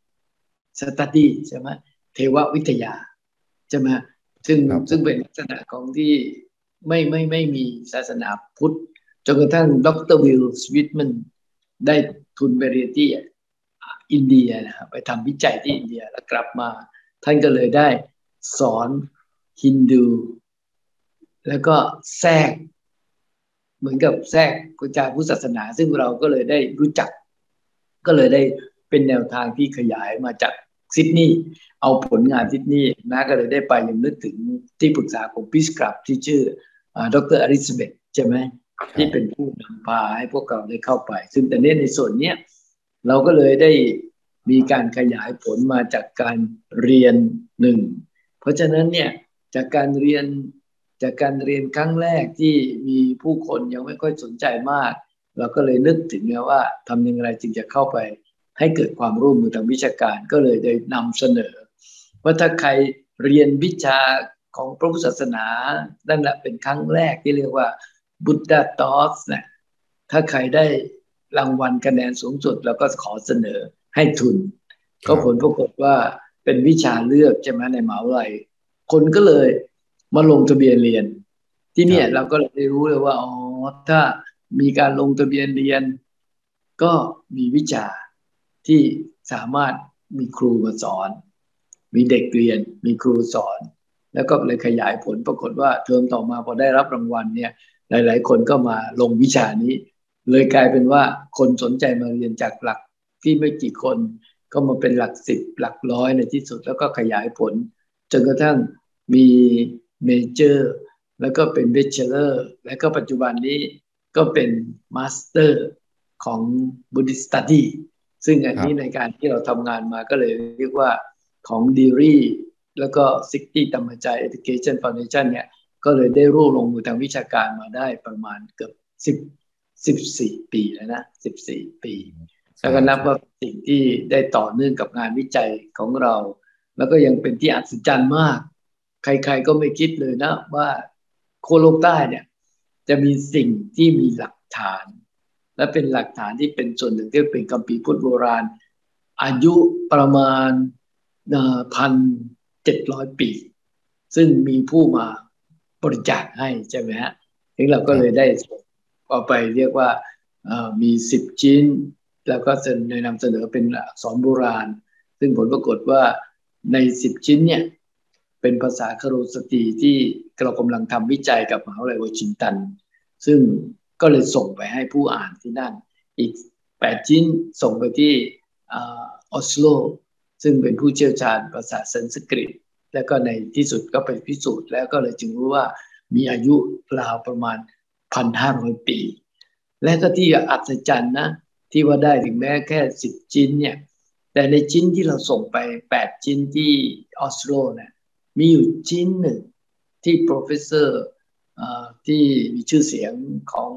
study ใช่ไหมเทววิทยาใช่ไหมซึ่งซึ่งเป็นลักษณะของที่ไม่ไม่ไม่มีศาสนาพุทธจนกระทั่งดรวิลสวิตแมนได้ทุนไปเรียนที่อินเดียนะครับไปทำวิจัยที่อินเดียแล้วกลับมาท่านก็เลยได้สอนฮินดูแล้วก็แทรกเหมือนกับแทรกกระจายพุทธศาสนาซึ่งเราก็เลยได้รู้จักก็เลยได้เป็นแนวทางที่ขยายมาจากซิดนีย์เอาผลงานซิดนีย์นะก็เลยได้ไปยังนึกถึงที่ปรึกษาของพีซคลับที่ชื่อดรอลิซาเบธใช่ไหมที่เป็นผู้นำพาให้พวกเราได้เข้าไปซึ่งแต่ในส่วนนี้เราก็เลยได้มีการขยายผลมาจากการเรียนหนึ่งเพราะฉะนั้นเนี่ยจากการเรียนจากการเรียนครั้งแรกที่มีผู้คนยังไม่ค่อยสนใจมากเราก็เลยนึกถึงว่าทำยังไงจึงจะเข้าไปให้เกิดความร่วมมือทางวิชาการก็เลยได้นำเสนอว่าถ้าใครเรียนวิชาของพระพุทธศาสนานั่นแหละเป็นครั้งแรกที่เรียกว่าบุตตาทอสนะถ้าใครได้รางวัลคะแนนสูงสุดเราก็ขอเสนอให้ทุนก็ผลปรากฏว่าเป็นวิชาเลือกใช่ไหมในมหาวิทยาลัยคนก็เลยมาลงทะเบียนเรียนที่เนี่ยเราก็ได้รู้เลยว่าอ๋อถ้ามีการลงทะเบียนเรียนก็มีวิชาที่สามารถมีครูมาสอนมีเด็กเรียนมีครูสอนแล้วก็เลยขยายผลปรากฏว่าเทอมต่อมาพอได้รับรางวัลเนี่ยหลายๆคนก็มาลงวิชานี้เลยกลายเป็นว่าคนสนใจมาเรียนจากหลักที่ไม่กี่คนก็มาเป็นหลักสิบหลักร้อยในที่สุดแล้วก็ขยายผลจนกระทั่งมีเมเจอร์แล้วก็เป็นเบชเชอร์แล้วก็ปัจจุบันนี้ก็เป็นมาสเตอร์ของ Buddhist Study ซึ่งอันนี้ในการที่เราทำงานมาก็เลยเรียกว่าของดีรีแล้วก็ซิกตี้ธรรมจัย Education Foundation เนี่ยก็เลยได้ร่วมลงมือทางวิชาการมาได้ประมาณเกือบสิบ สิบสี่ปีแล้วนะสิบสี่ปีแล้วก็นับว่าสิ่งที่ได้ต่อเนื่องกับงานวิจัยของเราแล้วก็ยังเป็นที่อัศจรรย์มากใครๆก็ไม่คิดเลยนะว่าขั้วโลกใต้เนี่ยจะมีสิ่งที่มีหลักฐานและเป็นหลักฐานที่เป็นส่วนหนึ่งที่เป็นคัมภีร์พุทธโบราณอายุประมาณหนึ่งพันเจ็ดร้อยปีซึ่งมีผู้มาบริจาคให้ใช่ไหมฮะถึงเราก็เลยได้เอาไปเรียกว่ามีสิบชิ้นแล้วก็เสนอนำเสนอเป็นอักษรโบราณซึ่งผลปรากฏว่าในสิบชิ้นเนี่ยเป็นภาษาคารูสตีที่เรากำลังทำวิจัยกับมหาวิทยาลัยวอชิงตันซึ่งก็เลยส่งไปให้ผู้อ่านที่นั่นอีกแปดชิ้นส่งไปที่ออสโลซึ่งเป็นผู้เชี่ยวชาญภาษาสันสกฤตแล้วก็ในที่สุดก็ไปพิสูจน์แล้วก็เลยจึงรู้ว่ามีอายุราวประมาณ หนึ่งพันห้าร้อย ปีและก็ที่อัศจรรย์นะที่ว่าได้ถึงแม้แค่สิบชิ้นเนี่ยแต่ในชิ้นที่เราส่งไปแปดชิ้นที่ออสโลเนี่ยมีอยู่ชิ้นหนึ่งที่ professor ที่มีชื่อเสียงของ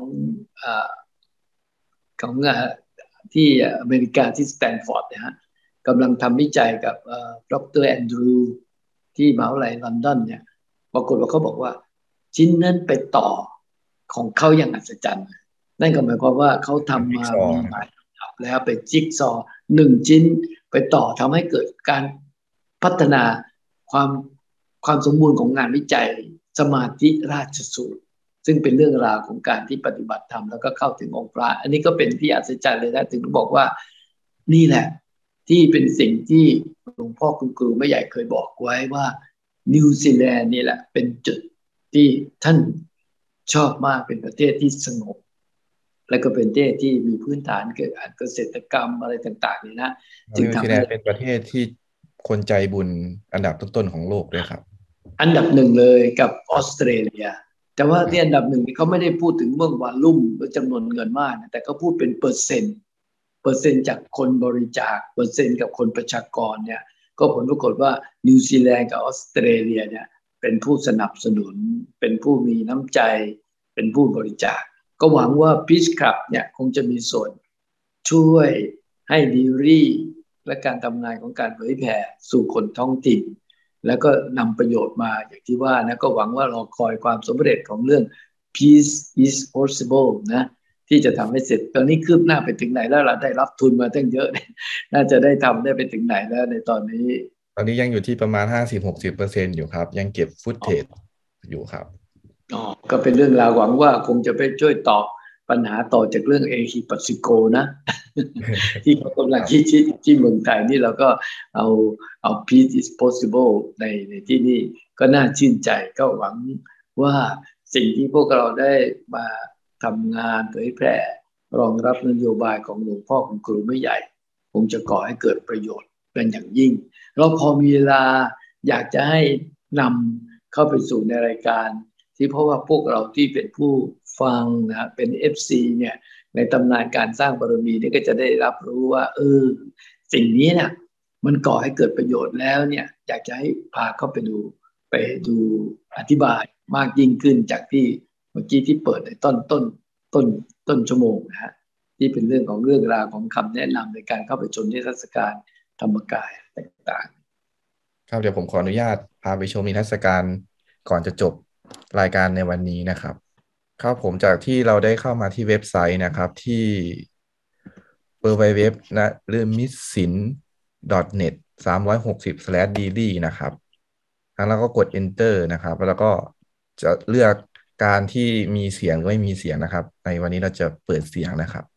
ของที่อเมริกาที่สแตนฟอร์ดนะฮะกำลังทำวิจัยกับดรแอนดรูว์ที่มหาวิทยาลัยลอนดอนเนี่ยปรากฏว่าเขาบอกว่าชิ้นนั้นไปต่อของเขาอย่างอัศจรรย์นั่นก็หมายความว่าเขาทำมามีหลายอันแล้วไปจิ๊กซอว์หนึ่งชิ้นไปต่อทำให้เกิดการพัฒนาความความสมบูรณ์ของงานวิจัยสมาธิราชสูตรซึ่งเป็นเรื่องราวของการที่ปฏิบัติธรรมแล้วก็เข้าถึงองค์พระอันนี้ก็เป็นที่อัศจรรย์เลยนะถึงบอกว่านี่แหละที่เป็นสิ่งที่หลวงพ่อคุณครูไม่ใหญ่เคยบอกไว้ว่านิวซีแลนด์นี่แหละเป็นจุดที่ท่านชอบมากเป็นประเทศที่สงบและก็เป็นประเทศที่มีพื้นฐานเกี่ยวกับเกษตรกรรมอะไรต่างๆนี่นะจึงทำให้เป็นประเทศที่คนใจบุญอันดับต้นๆของโลกด้วยครับอันดับหนึ่งเลยกับออสเตรเลียแต่ว่าที่อันดับหนึ่งเขาไม่ได้พูดถึงเรื่องวอลลุ่มหรือจำนวนเงินมากนะแต่เขาพูดเป็นเปอร์เซ็นต์เปอร์เซ็นต์จากคนบริจาคเปอร์เซ็นต์กับคนประชากรเนี่ยก็ผลปรากฏว่านิวซีแลนด์กับออสเตรเลียเนี่ยเป็นผู้สนับสนุนเป็นผู้มีน้ำใจเป็นผู้บริจาคก็หวังว่า Peace Club เนี่ยคงจะมีส่วนช่วยให้ดีรีและการทำงานของการเผยแผ่สู่คนท้องถิ่นแล้วก็นำประโยชน์มาอย่างที่ว่านะก็หวังว่ารอคอยความสำเร็จของเรื่อง peace is possible นะที่จะทำให้เสร็จตอนนี้คืบหน้าไปถึงไหนแล้วเราได้รับทุนมาตั้งเยอะน่าจะได้ทำได้ไปถึงไหนแล้วในตอนนี้ตอนนี้ยังอยู่ที่ประมาณ ห้าสิบถึงหกสิบเปอร์เซ็นต์ อยู่ครับยังเก็บฟุตเทจอยู่ครับอ๋อก็เป็นเรื่องราวหวังว่าคงจะไปช่วยตอบปัญหาต่อจากเรื่องเอฮิปัสซิโกนะ ที่เขากำลังคิดที่เมืองไทยนี่เราก็เอาเอา peace is possible ในในที่นี่ก็น่าชื่นใจก็หวังว่าสิ่งที่พวกเราได้มาทำงานเผยแพร่รองรับนโยบายของหลวงพ่อคุณครูไม่ใหญ่คงจะก่อให้เกิดประโยชน์เป็นอย่างยิ่งเราพอมีเวลาอยากจะให้นำเข้าไปสู่ในรายการที่เพราะว่าพวกเราที่เป็นผู้ฟังนะเป็น เอฟ ซี เนี่ยในตำนานการสร้างบารมีนี่ก็จะได้รับรู้ว่าเออสิ่งนี้เนี่ยมันก่อให้เกิดประโยชน์แล้วเนี่ยอยากจะให้พาเข้าไปดูไปดูอธิบายมากยิ่งขึ้นจากที่เมื่อกี้ที่เปิดในต้นต้นต้นต้นชั่วโมงนะฮะที่เป็นเรื่องของเรื่องราวของคำแนะนำในการเข้าไปชมนิทรรศการธรรมกายต่างๆครับเดี๋ยวผมขออนุญาตพาไปชมนิทรรศการก่อนจะจบรายการในวันนี้นะครับครับผมจากที่เราได้เข้ามาที่เว็บไซต์นะครับที่ ดับเบิลยู ดับเบิลยู ดับเบิลยู ดับเบิลยู ดอท นะเรื่องมิสสิน ดอท เน็ต สามร้อยหกสิบ สแลช ดี ดี นะครับแล้วก็กด enter นะครับแล้วก็จะเลือกการที่มีเสียงหรือไม่มีเสียงนะครับในวันนี้เราจะเปิดเสียงนะครับ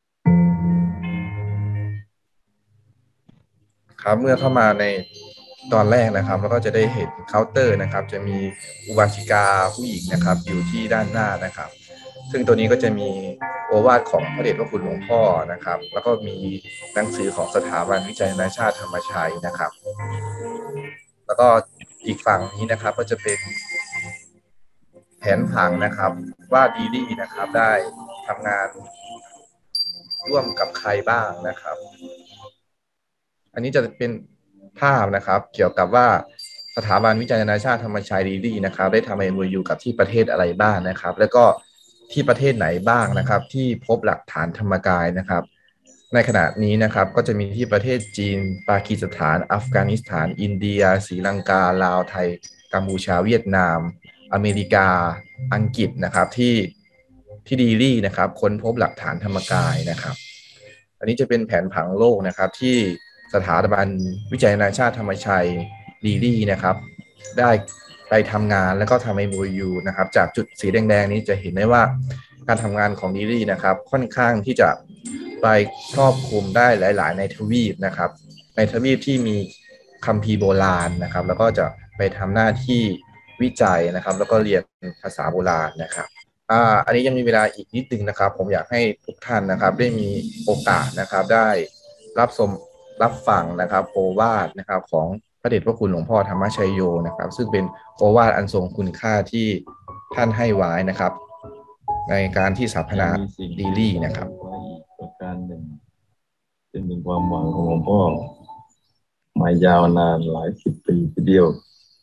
ครับเมื่อเข้ามาในตอนแรกนะครับแล้วก็จะได้เห็นเคาน์เตอร์นะครับจะมีอุบาสิกาผู้หญิงนะครับอยู่ที่ด้านหน้านะครับซึ่งตัวนี้ก็จะมีโอวาทของพระเดชพระคุณหลวงพ่อนะครับแล้วก็มีหนังสือของสถาบันวิจัยนานาชาติธรรมชัยนะครับแล้วก็อีกฝั่งนี้นะครับก็จะเป็นแผนผังนะครับว่าดีดีนะครับได้ทำงานร่วมกับใครบ้างนะครับอันนี้จะเป็นภาพนะครับเกี่ยวกับว่าสถาบันวิจัยนานาชาติธรรมชัยดีดีนะครับได้ทำ เอ็ม โอ ยู กับที่ประเทศอะไรบ้างนะครับแล้วก็ที่ประเทศไหนบ้างนะครับที่พบหลักฐานธรรมกายนะครับในขณะนี้นะครับก็จะมีที่ประเทศจีนปากีสถานอัฟกานิสถานอินเดียศรีลังกาลาวไทยกัมพูชาเวียดนามอเมริกาอังกฤษนะครับที่ที่ดีดีนะครับค้นพบหลักฐานธรรมกายนะครับอันนี้จะเป็นแผนผังโลกนะครับที่สถาบันวิจัยนานาชาติธรรมชัยดีดีนะครับได้ไปทำงานแล้วก็ทำ เอ็ม โอ ยู นะครับจากจุดสีแดงๆนี้จะเห็นได้ว่าการทำงานของดีดีนะครับค่อนข้างที่จะไปครอบคลุมได้หลายๆในทวีปนะครับในทวีปที่มีคัมภีร์โบราณนะครับแล้วก็จะไปทำหน้าที่วิจัยนะครับแล้วก็เรียนภาษาโบราณนะครับอ่าอันนี้ยังมีเวลาอีกนิดนึงนะครับผมอยากให้ทุกท่านนะครับได้มีโอกาสนะครับได้รับชมรับฟังนะครับโอวาทนะครับของพระเดชพระคุณหลวงพ่อธรรมชัยโยนะครับซึ่งเป็นโอวาทอันทรงคุณค่าที่ท่านให้ไว้นะครับในการที่สถาปนาดีลี่นะครับอีกประการหนึ่งเป็นเป็นความหวังของหลวงพ่อมายาวนานหลายสิบปีทีเดียว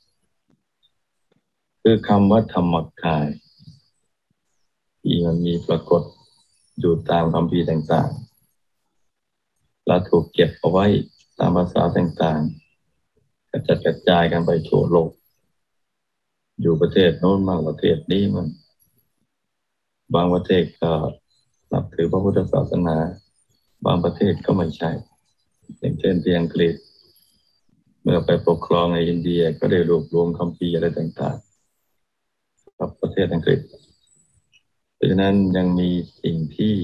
คือคำว่าธรรมกายที่มันมีปรากฏอยู่ตามคัมภีร์ต่างๆและถูกเก็บเอาไว้ตามภาษาต่างๆกระจัดกระจายกันไปทั่วโลกอยู่ประเทศโน้นบ้างประเทศนี้มันบางประเทศก็นับถือพระพุทธศาสนาบางประเทศก็ไม่ใช่อย่างเช่นที่อังกฤษเมื่อไปปกครองในอินเดียก็ได้รวบรวมคัมภีร์อะไรต่างๆกับประเทศอังกฤษเพราะฉะนั้นยังมีสิ่งที่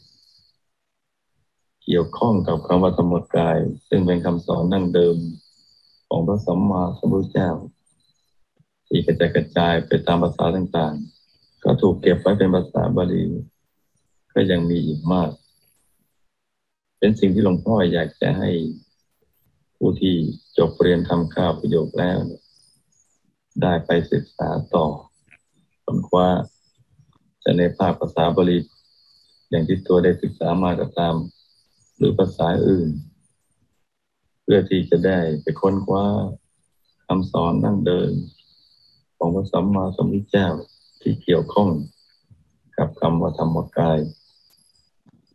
เกี่ยวข้องกับคำว่าธรรมกายซึ่งเป็นคำสอนดั้งเดิมของพระสัมมาสัมพุทธเจ้าที่กระจายกระจายไปตามภาษาต่างๆก็ถูกเก็บไว้เป็นภาษาบาลีก็ยังมีอีกมากเป็นสิ่งที่หลวงพ่ออยากจะให้ผู้ที่จบเรียนทำข้าวประโยคแล้วได้ไปศึกษาต่อค้นคว้าจะในภาคภาษาบาลีอย่างที่ตัวได้ศึกษามาก็ตามหรือภาษาอื่นเพื่อที่จะได้ไปค้นคว้าคำสอนดั้งเดิมของพระสัมมาสัมพุทธเจ้าที่เกี่ยวข้องกับคำว่าธรรมกาย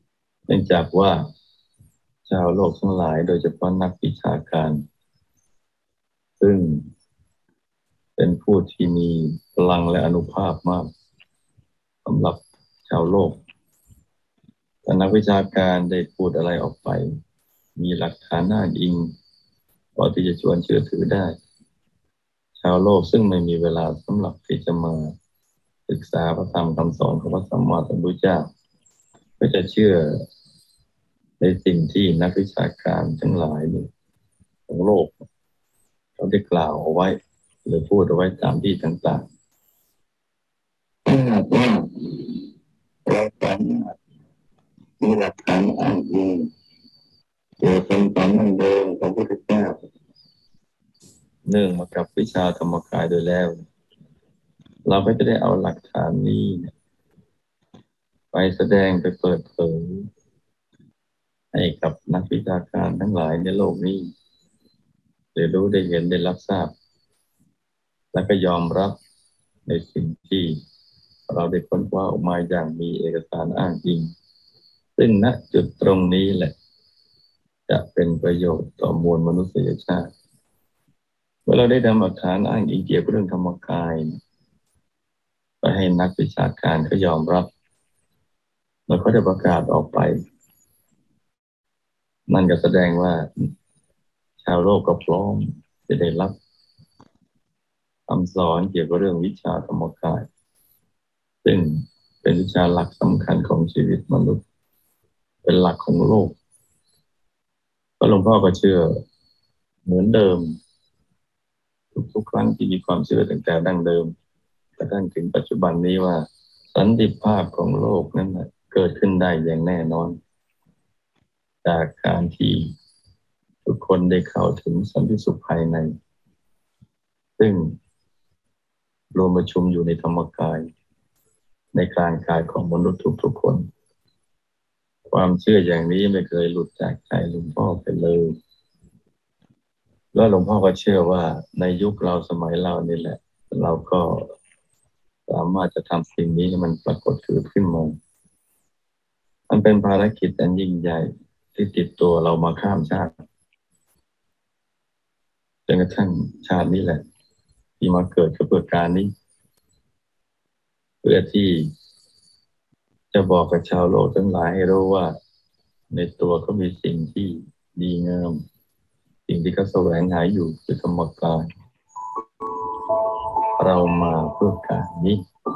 นื่องจากว่าชาวโลกทั้งหลายโดยเฉพาะนักวิชาการซึ่งเป็นผู้ที่มีพลังและอานุภาพมากสำหรับชาวโลกแต่นักวิชาการได้พูดอะไรออกไปมีหลักฐานอ้างอิงพอที่จะชวนเชื่อถือได้ชาวโลกซึ่งไม่มีเวลาสำหรับที่จะมาศึกษาพระธรรมคำสอนของพระสัมมาสัมพุทธเจ้าก็จะเชื่อในสิ่งที่นักวิชาการทั้งหลายของโลกเขาได้กล่าวเอาไว้หรือพูดเอาไว้ตามที่ต่างๆถ้าหากว่าเราสามารถมีหลักฐานอ้างอิงเกี่ยวกับคำสอนดั้งเดิมของพระพุทธเจ้าเนื่องมากับวิชาธรรมกายโดยแล้วเราก็จะได้เอาหลักฐานนี้ไปแสดงไปเปิดเผยให้กับนักวิชาการทั้งหลายในโลกนี้ได้รู้ได้เห็นได้รับทราบและก็ยอมรับในสิ่งที่เราได้ค้นคว้าออกมาอย่างมีเอกสารอ้างอิงซึ่งณจุดตรงนี้แหละจะเป็นประโยชน์ต่อมวลมนุษยชาติเมื่อเราได้นำหลักฐานอ้างอิงเกี่ยวกับเรื่องธรรมกายไปให้นักวิชาการเขายอมรับแล้วเขาได้ประกาศออกไปนั่นก็แสดงว่าชาวโลกก็พร้อมจะได้รับคำสอนเกี่ยวกับเรื่องวิชาธรรมกายซึ่งเป็นวิชาหลักสำคัญของชีวิตมนุษย์เป็นหลักของโลกก็หลวงพ่อก็เชื่อเหมือนเดิมทุกๆครั้งที่มีความเชื่อตั้งแต่ดั้งเดิมกระทั่งถึงปัจจุบันนี้ว่าสันติภาพของโลกนั้นเกิดขึ้นได้อย่างแน่นอนจากการที่ทุกคนได้เข้าถึงสันติสุขภายในซึ่งรวมประชุมอยู่ในธรรมกายในกลางกายของมนุษย์ทุกๆคนความเชื่ออย่างนี้ไม่เคยหลุดจากใจหลวงพ่อไปเลยแล้วหลวงพ่อก็เชื่อว่าในยุคเราสมัยเรานี่แหละเราก็สามารถจะทำสิ่งนี้ให้มันปรากฏเกิดขึ้นมามันเป็นภารกิจอันยิ่งใหญ่ที่ติดตัวเรามาข้ามชาติจนกระทั่งชาตินี้แหละที่มาเกิดกับเพื่อการนี้เพื่อที่จะบอกกับชาวโลกทั้งหลายให้รู้ว่าในตัวเขามีสิ่งที่ดีงามสิ่งที่เขาแสวงหาอยู่คือธรรมกายเรามาเพื่อการนี้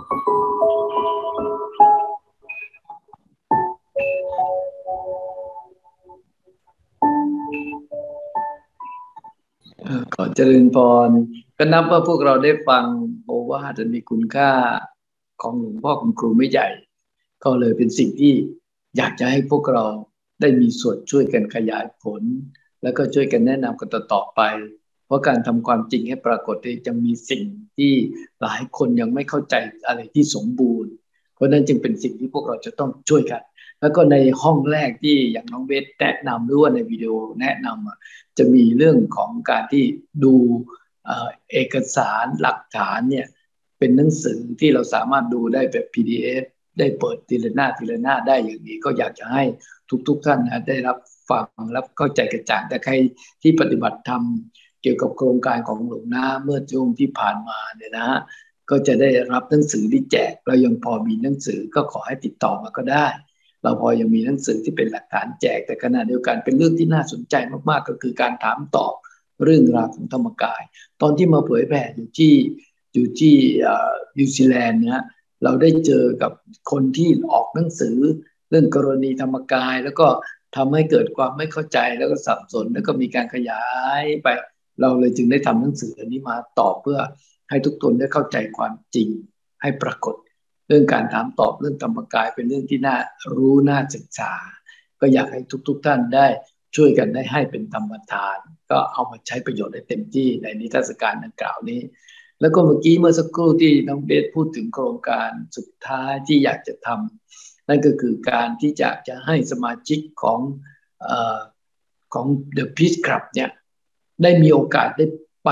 ขอเจริญพรก็นับว่าพวกเราได้ฟังโอวาทอันมีคุณค่าของหลวงพ่อคุณครูไม่ใหญ่ก็เลยเป็นสิ่งที่อยากจะให้พวกเราได้มีส่วนช่วยกันขยายผลแล้วก็ช่วยกันแนะนำกันต่อๆไปเพราะการทำความจริงให้ปรากฏจะมีสิ่งที่หลายคนยังไม่เข้าใจอะไรที่สมบูรณ์เพราะนั้นจึงเป็นสิ่งที่พวกเราจะต้องช่วยกันแล้วก็ในห้องแรกที่อย่างน้องเบสแนะนำหรือว่าในวิดีโอแนะนำจะมีเรื่องของการที่ดูเอกสารหลักฐานเนี่ยเป็นหนังสือที่เราสามารถดูได้แบบ พี ดี เอฟ ได้เปิดทีละหน้าทีละหน้าได้อย่างนี้ก็อยากจะให้ทุกๆท่านนะได้รับฟังและเข้าใจกระจ่างแต่ใครที่ปฏิบัติธรรมเกี่ยวกับโครงการของหลวงน้าเมื่อช่วงที่ผ่านมาเนี่ยนะฮะก็จะได้รับหนังสือที่แจกเรายังพอมีหนังสือก็ขอให้ติดต่อมาก็ได้เราพอยังมีหนังสือที่เป็นหลักฐานแจกแต่ขณะเดียวกันเป็นเรื่องที่น่าสนใจมากๆก็คือการถามตอบเรื่องราวของธรรมกายตอนที่มาเผยแผ่อยู่ที่อยู่ที่นิวซีแลนด์เนี่ยเราได้เจอกับคนที่ออกหนังสือเรื่องกรณีธรรมกายแล้วก็ทำให้เกิดความไม่เข้าใจแล้วก็สับสนแล้วก็มีการขยายไปเราเลยจึงได้ทำหนังสืออันนี้มาตอบเพื่อให้ทุกคนได้เข้าใจความจริงให้ปรากฏเรื่องการถามตอบเรื่องธรรมกายเป็นเรื่องที่น่ารู้น่าศึกษาก็อยากให้ทุกๆท่านได้ช่วยกันได้ให้เป็นธรรมทานก็เอามาใช้ประโยชน์ได้เต็มที่ในนิทรรศการดังกล่าวนี้แล้วก็เมื่อกี้เมื่อสักครู่ที่น้องเบสพูดถึงโครงการสุดท้ายที่อยากจะทำนั่นก็คือการที่จะจะให้สมาชิกของเอ่อของ The Peace Club เนี่ยได้มีโอกาสได้ไป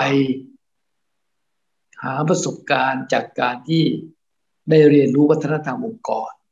หาประสบการณ์จากการที่ได้เรียนรู้วัฒนธรรมองค์กร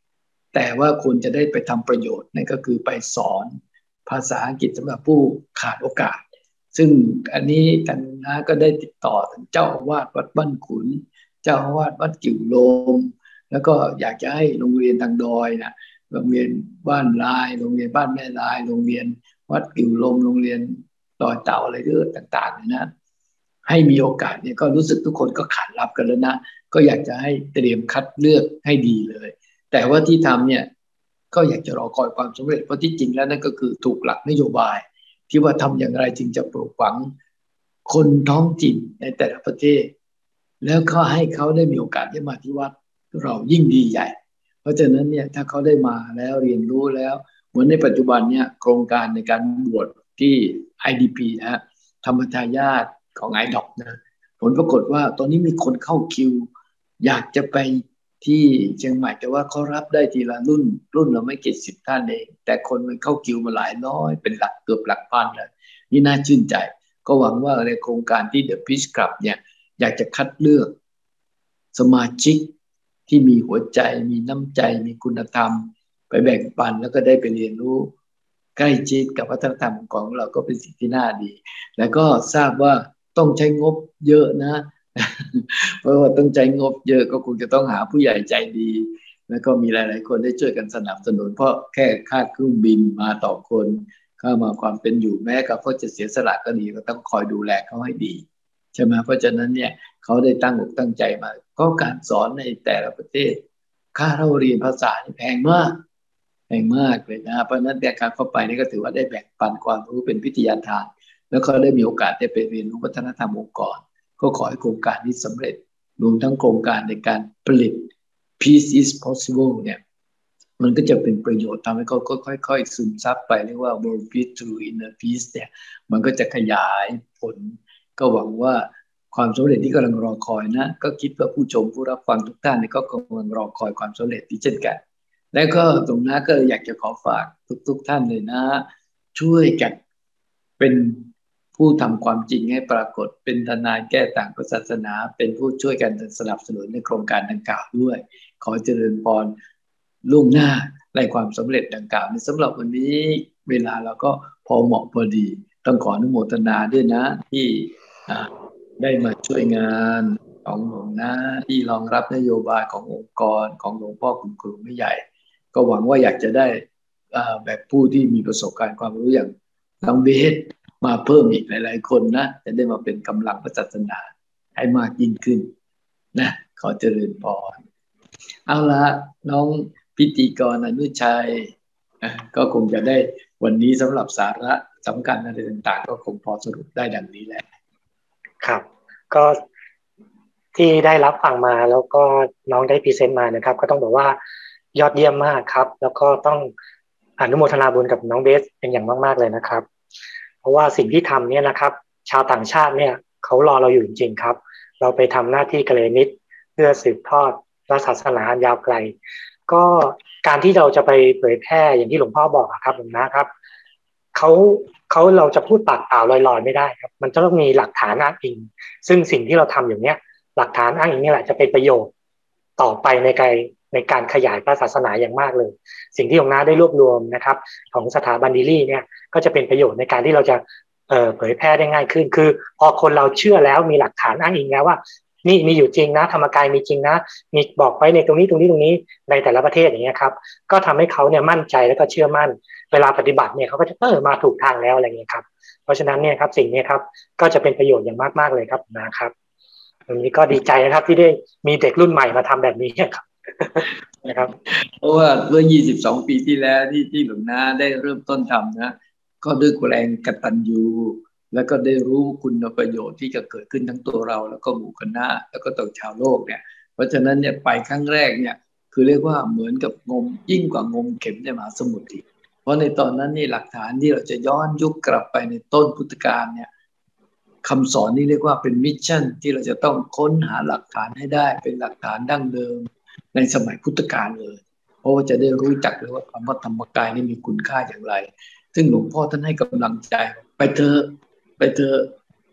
แต่ว่าควรจะได้ไปทำประโยชน์นั่นก็คือไปสอนภาษาอังกฤษสำหรับผู้ขาดโอกาสซึ่งอันนี้ท่านนะก็ได้ติดต่อท่านเจ้าอาวาสวัดบ้านขุนเจ้าอาวาสวัดกิ่วโลมแล้วก็อยากจะให้โรงเรียนทางดอยนะโรงเรียนบ้านลายโรงเรียนบ้านแม่ลายโรงเรียนวัดกิ่วโลมโรงเรียนดอยเต่าอะไรเรื่องต่างๆนะให้มีโอกาสเนี่ยก็รู้สึกทุกคนก็ขานรับกันแล้วนะก็อยากจะให้เตรียมคัดเลือกให้ดีเลยแต่ว่าที่ทำเนี่ยก็อยากจะรอคอยความสำเร็จเพราะที่จริงแล้วนั่นก็คือถูกหลักนโยบายที่ว่าทำอย่างไรจึงจะปลูกฝังคนท้องถิ่นในแต่ละประเทศแล้วก็ให้เขาได้มีโอกาสได้มาที่วัดเรายิ่งดีใหญ่เพราะฉะนั้นเนี่ยถ้าเขาได้มาแล้วเรียนรู้แล้วเหมือนในปัจจุบันเนี่ยโครงการในการบวชที่ ไอ ดี พี นะฮะธรรมทายาทของ ไอ ดี โอ ซี นะผลปรากฏว่าตอนนี้มีคนเข้าคิวอยากจะไปที่เชียงใหม่แต่ว่าเขารับได้ทีละรุ่นรุ่นเราไม่กี่สิบท่านเองแต่คนมันเข้าคิวมาหลายร้อยเป็นหลักเกือบหลักพันเลยนี่น่าชื่นใจก็หวังว่าในโครงการที่ The Peace Club เนี่ยอยากจะคัดเลือกสมาชิกที่มีหัวใจมีน้ำใจมีคุณธรรมไปแบ่งปันแล้วก็ได้ไปเรียนรู้ใกล้ชิดกับวัฒนธรรมของเราก็เป็นสิ่งที่น่าดีแล้วก็ทราบว่าต้องใช้งบเยอะนะเพราะว่าต้องใช้งบเยอะก็คงจะต้องหาผู้ใหญ่ใจดีแล้วก็มีหลายๆคนได้ช่วยกันสนับสนุนเพราะแค่ค่าเครื่องบินมาต่อคนค่ามาความเป็นอยู่แม้กับเขาจะเสียสละก็ดีก็ต้องคอยดูแลเขาให้ดีใช่ไหมเพราะฉะนั้นเนี่ยเขาได้ตั้งอกตั้งใจมาก็การสอนในแต่ละประเทศค่าเราเรียนภาษาแพงมากแพงมากเลยนะเพราะนั้นแต่การเข้าไปนี่ก็ถือว่าได้แบ่งปันความรู้เป็นวิทยาทานแล้วก็ได้มีโอกาสได้ไปเรียนรู้วัฒนธรรมองค์กรก็ขอให้โครงการนี้สำเร็จรวมทั้งโครงการในการผลิต Peace is possible เนี่ยมันก็จะเป็นประโยชน์ทำให้เขาค่อยๆซึมซับไปเรียกว่า world peace through inner peace เนี่ยมันก็จะขยายผลก็หวังว่าความสำเร็จที่กำลังรอคอยนะก็คิดว่าผู้ชมผู้รับฟังทุกท่านก็กำลังรอคอยความสำเร็จที่เช่นกันและก็ตรงนั้นก็อยากจะขอฝากทุกๆท่านเลยนะช่วยกันเป็นผู้ทำความจริงให้ปรากฏเป็นทนายแก้ต่างศาสนาเป็นผู้ช่วยกันสนับสนุนในโครงการดังกล่าวด้วยขอเจริญพรล่วงหน้าในความสำเร็จดังกล่าวในสำหรับวันนี้เวลาเราก็พอเหมาะพอดีต้องขออนุโมทนาด้วยนะที่ได้มาช่วยงานของหลวงนะที่รองรับนโยบายขององค์กรของหลวงพ่อคุณครูไม่ใหญ่ก็หวังว่าอยากจะได้แบบผู้ที่มีประสบการณ์ความรู้อย่างน้องเบสมาเพิ่มอีกหลายๆคนนะจะได้มาเป็นกำลังพระศาสนาให้มากยิ่งขึ้นนะขอเจริญพรเอาละน้องพิธีกรอนุชัยก็คงจะได้วันนี้สำหรับสาระสำคัญอะไรต่างๆก็คงพอสรุปได้ดังนี้แหละครับก็ที่ได้รับฟังมาแล้วก็น้องได้พรีเซนต์มานะครับก็ต้องบอกว่ายอดเยี่ยมมากครับแล้วก็ต้องอนุโมทนาบุญกับน้องเบสเป็นอย่างมากๆเลยนะครับเพราะว่าสิ่งที่ทำเนี่ยนะครับชาวต่างชาติเนี่ยเขารอเราอยู่จริงๆครับเราไปทำหน้าที่กัลยาณมิตรเพื่อสืบทอดพระศาสนาอันยาวไกลก็การที่เราจะไปเผยแพร่อย่างที่หลวงพ่อบอกครับหลวงนะครับเขาเขาเราจะพูดปากเปล่าลอยๆไม่ได้ครับมันจะต้องมีหลักฐานอ้างอิงซึ่งสิ่งที่เราทำอย่างเนี้ยหลักฐานอ้างอิงนี่แหละจะเป็นประโยชน์ต่อไปในการในการขยายพระศาสนาอย่างมากเลยสิ่งที่หลวงนาได้รวบรวมนะครับของสถาบันดิลี่เนี่ยก็จะเป็นประโยชน์ในการที่เราจะเอ่อเผยแพร่ได้ง่ายขึ้นคือพอคนเราเชื่อแล้วมีหลักฐานอ้างอิงแล้วว่านี่มีอยู่จริงนะธรรมกายมีจริงนะมีบอกไว้ในตรงนี้ตรงนี้ตรงนี้ในแต่ละประเทศอย่างเงี้ยครับก็ทำให้เขาเนี่ยมั่นใจแล้วก็เชื่อมั่นเวลาปฏิบัติเนี่ยเขาก็จะเออมาถูกทางแล้วอะไรเงี้ยครับเพราะฉะนั้นเนี่ยครับสิ่งนี้ครับก็จะเป็นประโยชน์อย่างมากๆเลยครับนะครับวันนี้ก็ดีใจนะครับที่ได้มีเด็กรุ่นใหม่มาทำแบบนี้ครับนะครับเพราะว่าเมื่อยี่สิบสองปีที่แล้วที่ที่หลวงนาได้เริ่มต้นทำนะก็ด้วยแรงกตัญญูแล้วก็ได้รู้คุณประโยชน์ที่จะเกิดขึ้นทั้งตัวเราแล้วก็หมู่คณะแล้วก็ต่อชาวโลกเนี่ยเพราะฉะนั้นเนี่ยไปครั้งแรกเนี่ยคือเรียกว่าเหมือนกับงมยิ่งกว่างมเข็มในมหาสมุทรอีกเพราะในตอนนั้นนี่หลักฐานที่เราจะย้อนยุคกลับไปในต้นพุทธกาลเนี่ยคำสอนนี่เรียกว่าเป็นมิชชั่นที่เราจะต้องค้นหาหลักฐานให้ได้เป็นหลักฐานดั้งเดิมในสมัยพุทธกาลเลยเพราะว่าจะได้รู้จักเลยว่าคำว่าธรรมกายนี่มีคุณค่าอย่างไรซึ่งหลวงพ่อท่านให้กำลังใจไปเถอะไปเถอะ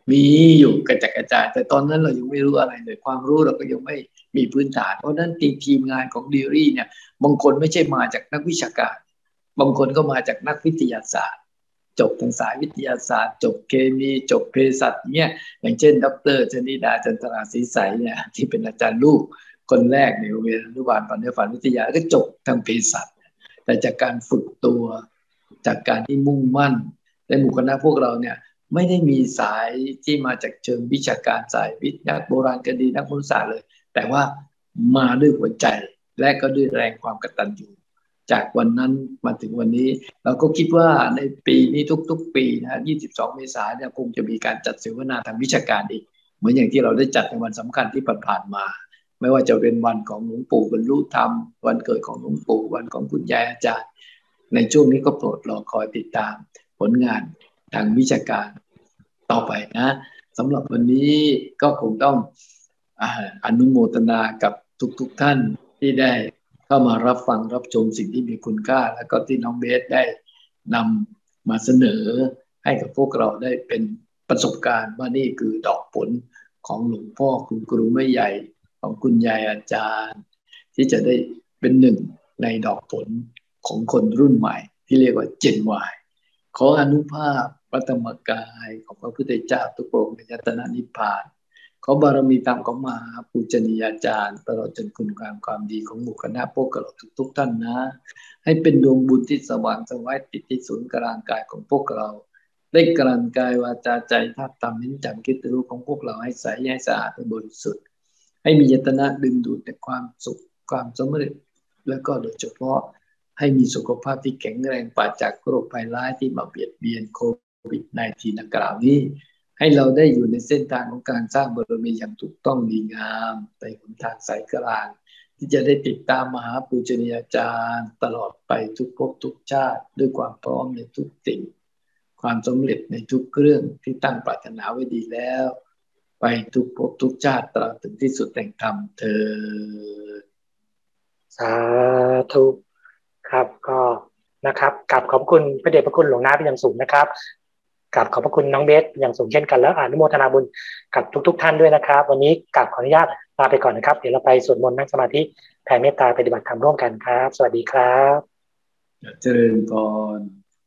มีอยู่กระจัดกระจายแต่ตอนนั้นเรายังไม่รู้อะไรเลยความรู้เราก็ยังไม่มีพื้นฐานเพราะนั้นทีมงานของดิรี่เนี่ยบางคนไม่ใช่มาจากนักวิชาการบางคนก็มาจากนักวิทยาศาสตร์จบทางสายวิทยาศาสตร์จบเคมีจบเภสัชเนี่ยอย่างเช่นดร.ชนิดาจันทราศรีใสเนี่ยที่เป็นอาจารย์ลูกคนแรกในโรงเรียนอนุบาลปัญญาฝันวิทยาก็จบทางเภสัชแต่จากการฝึกตัวจากการที่มุ่งมั่นในหมู่คณะพวกเราเนี่ยไม่ได้มีสายที่มาจากเชิงวิชาการสายวิทยาโบราณคดีนักมนุษยศาสตร์เลยแต่ว่ามาด้วยหัวใจและก็ด้วยแรงความกตัญญูจากวันนั้นมาถึงวันนี้เราก็คิดว่าในปีนี้ทุกๆปีนะยี่สิบสองเมษายนเนี่ยคงจะมีการจัดเสวนาทางวิชาการอีกเหมือนอย่างที่เราได้จัดในวันสำคัญที่ผ่านมาไม่ว่าจะเป็นวันของหลวงปู่บรรลุธรรมวันเกิดของหลวงปู่วันของคุณยายอาจารย์ในช่วงนี้ก็โปรดรอคอยติดตามผลงานทางวิชาการต่อไปนะสำหรับวันนี้ก็คงต้องอนุโมทนากับทุกๆท่านที่ได้เข้ามารับฟังรับชมสิ่งที่มีคุณค่าแล้วก็ที่น้องเบสได้นำมาเสนอให้กับพวกเราได้เป็นประสบการณ์ว่านี่คือดอกผลของหลวงพ่อคุณครูแม่ใหญ่ของคุณยายอาจารย์ที่จะได้เป็นหนึ่งในดอกผลของคนรุ่นใหม่ที่เรียกว่า Gen Y ขออนุภาพพระธรรมกายของพระพุทธเจ้าทุกพระองค์ในยตนะนิพพานขอบารมีธรรมของมหาปูชนียาจารย์ตลอดจนคุณความความดีของหมู่คณะพวกเราทุกๆท่านนะให้เป็นดวงบุญที่สว่างสวัยติดที่ศูนย์กลางกายของพวกเราได้กลั่นกายวาจาใจธาตุธรรมนิ้นจำคิดรู้ของพวกเราให้ใสให้สะอาดให้บริสุทธิ์ให้มียตนะดึงดูดแต่ความสุขความสำเร็จแล้วก็โดยเฉพาะให้มีสุขภาพที่แข็งแรงปราศจากโรคภัยร้ายที่มาเบียดเบียนโควิด สิบเก้า ดังกล่าวนี้ให้เราได้อยู่ในเส้นทางของการสร้างบารมีอย่างถูกต้องดีงามในหนทางสายกลางที่จะได้ติดตามมหาปูชนียาจารย์ตลอดไปทุกภพทุกชาติด้วยความพร้อมในทุกสิ่งความสำเร็จในทุกเรื่องที่ตั้งปรารถนาไว้ดีแล้วไปทุกภพทุกชาติตราบถึงที่สุดแห่งธรรมเถิดสาธุครับก็นะครับกราบขอบคุณพระเดชพระคุณหลวงน้าเป็นอย่างสูงนะครับกราบขอบพระคุณน้องเบสอย่างสูงเช่นกันแล้วอนุโมทนาบุญกับทุกๆท่านด้วยนะครับวันนี้กราบขออนุญาตลาไปก่อนนะครับเดี๋ยวเราไปสวดมนต์นั่งสมาธิแผ่เมตตาปฏิบัติธรรมร่วมกันครับสวัสดีครับเจริญพร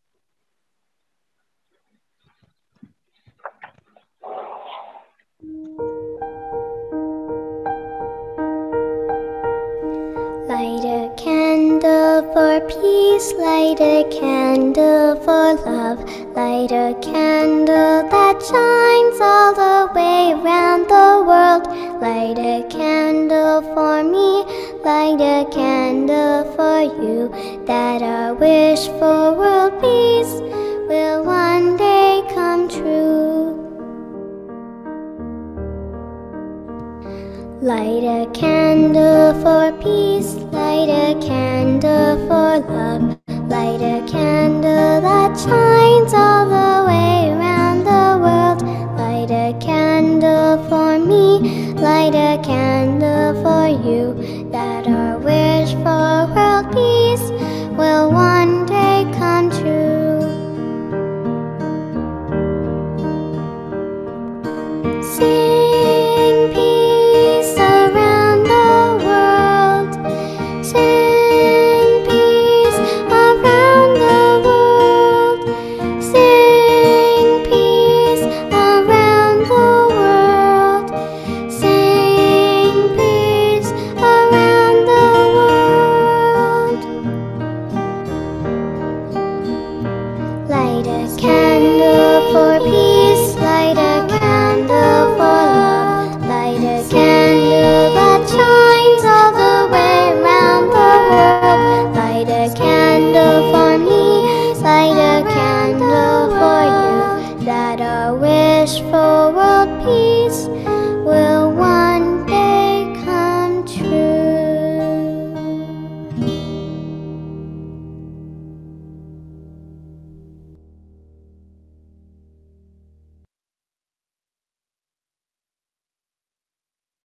Light a candle for peace, light a candle for love, light a candle that shines all the way round the world. Light a candle for me, light a candle for you, that our wish for world peace will one day come true. Light a candle for peace, light a candle for love, light a candle that shines all the way around the world. Light a candle for me, light a candle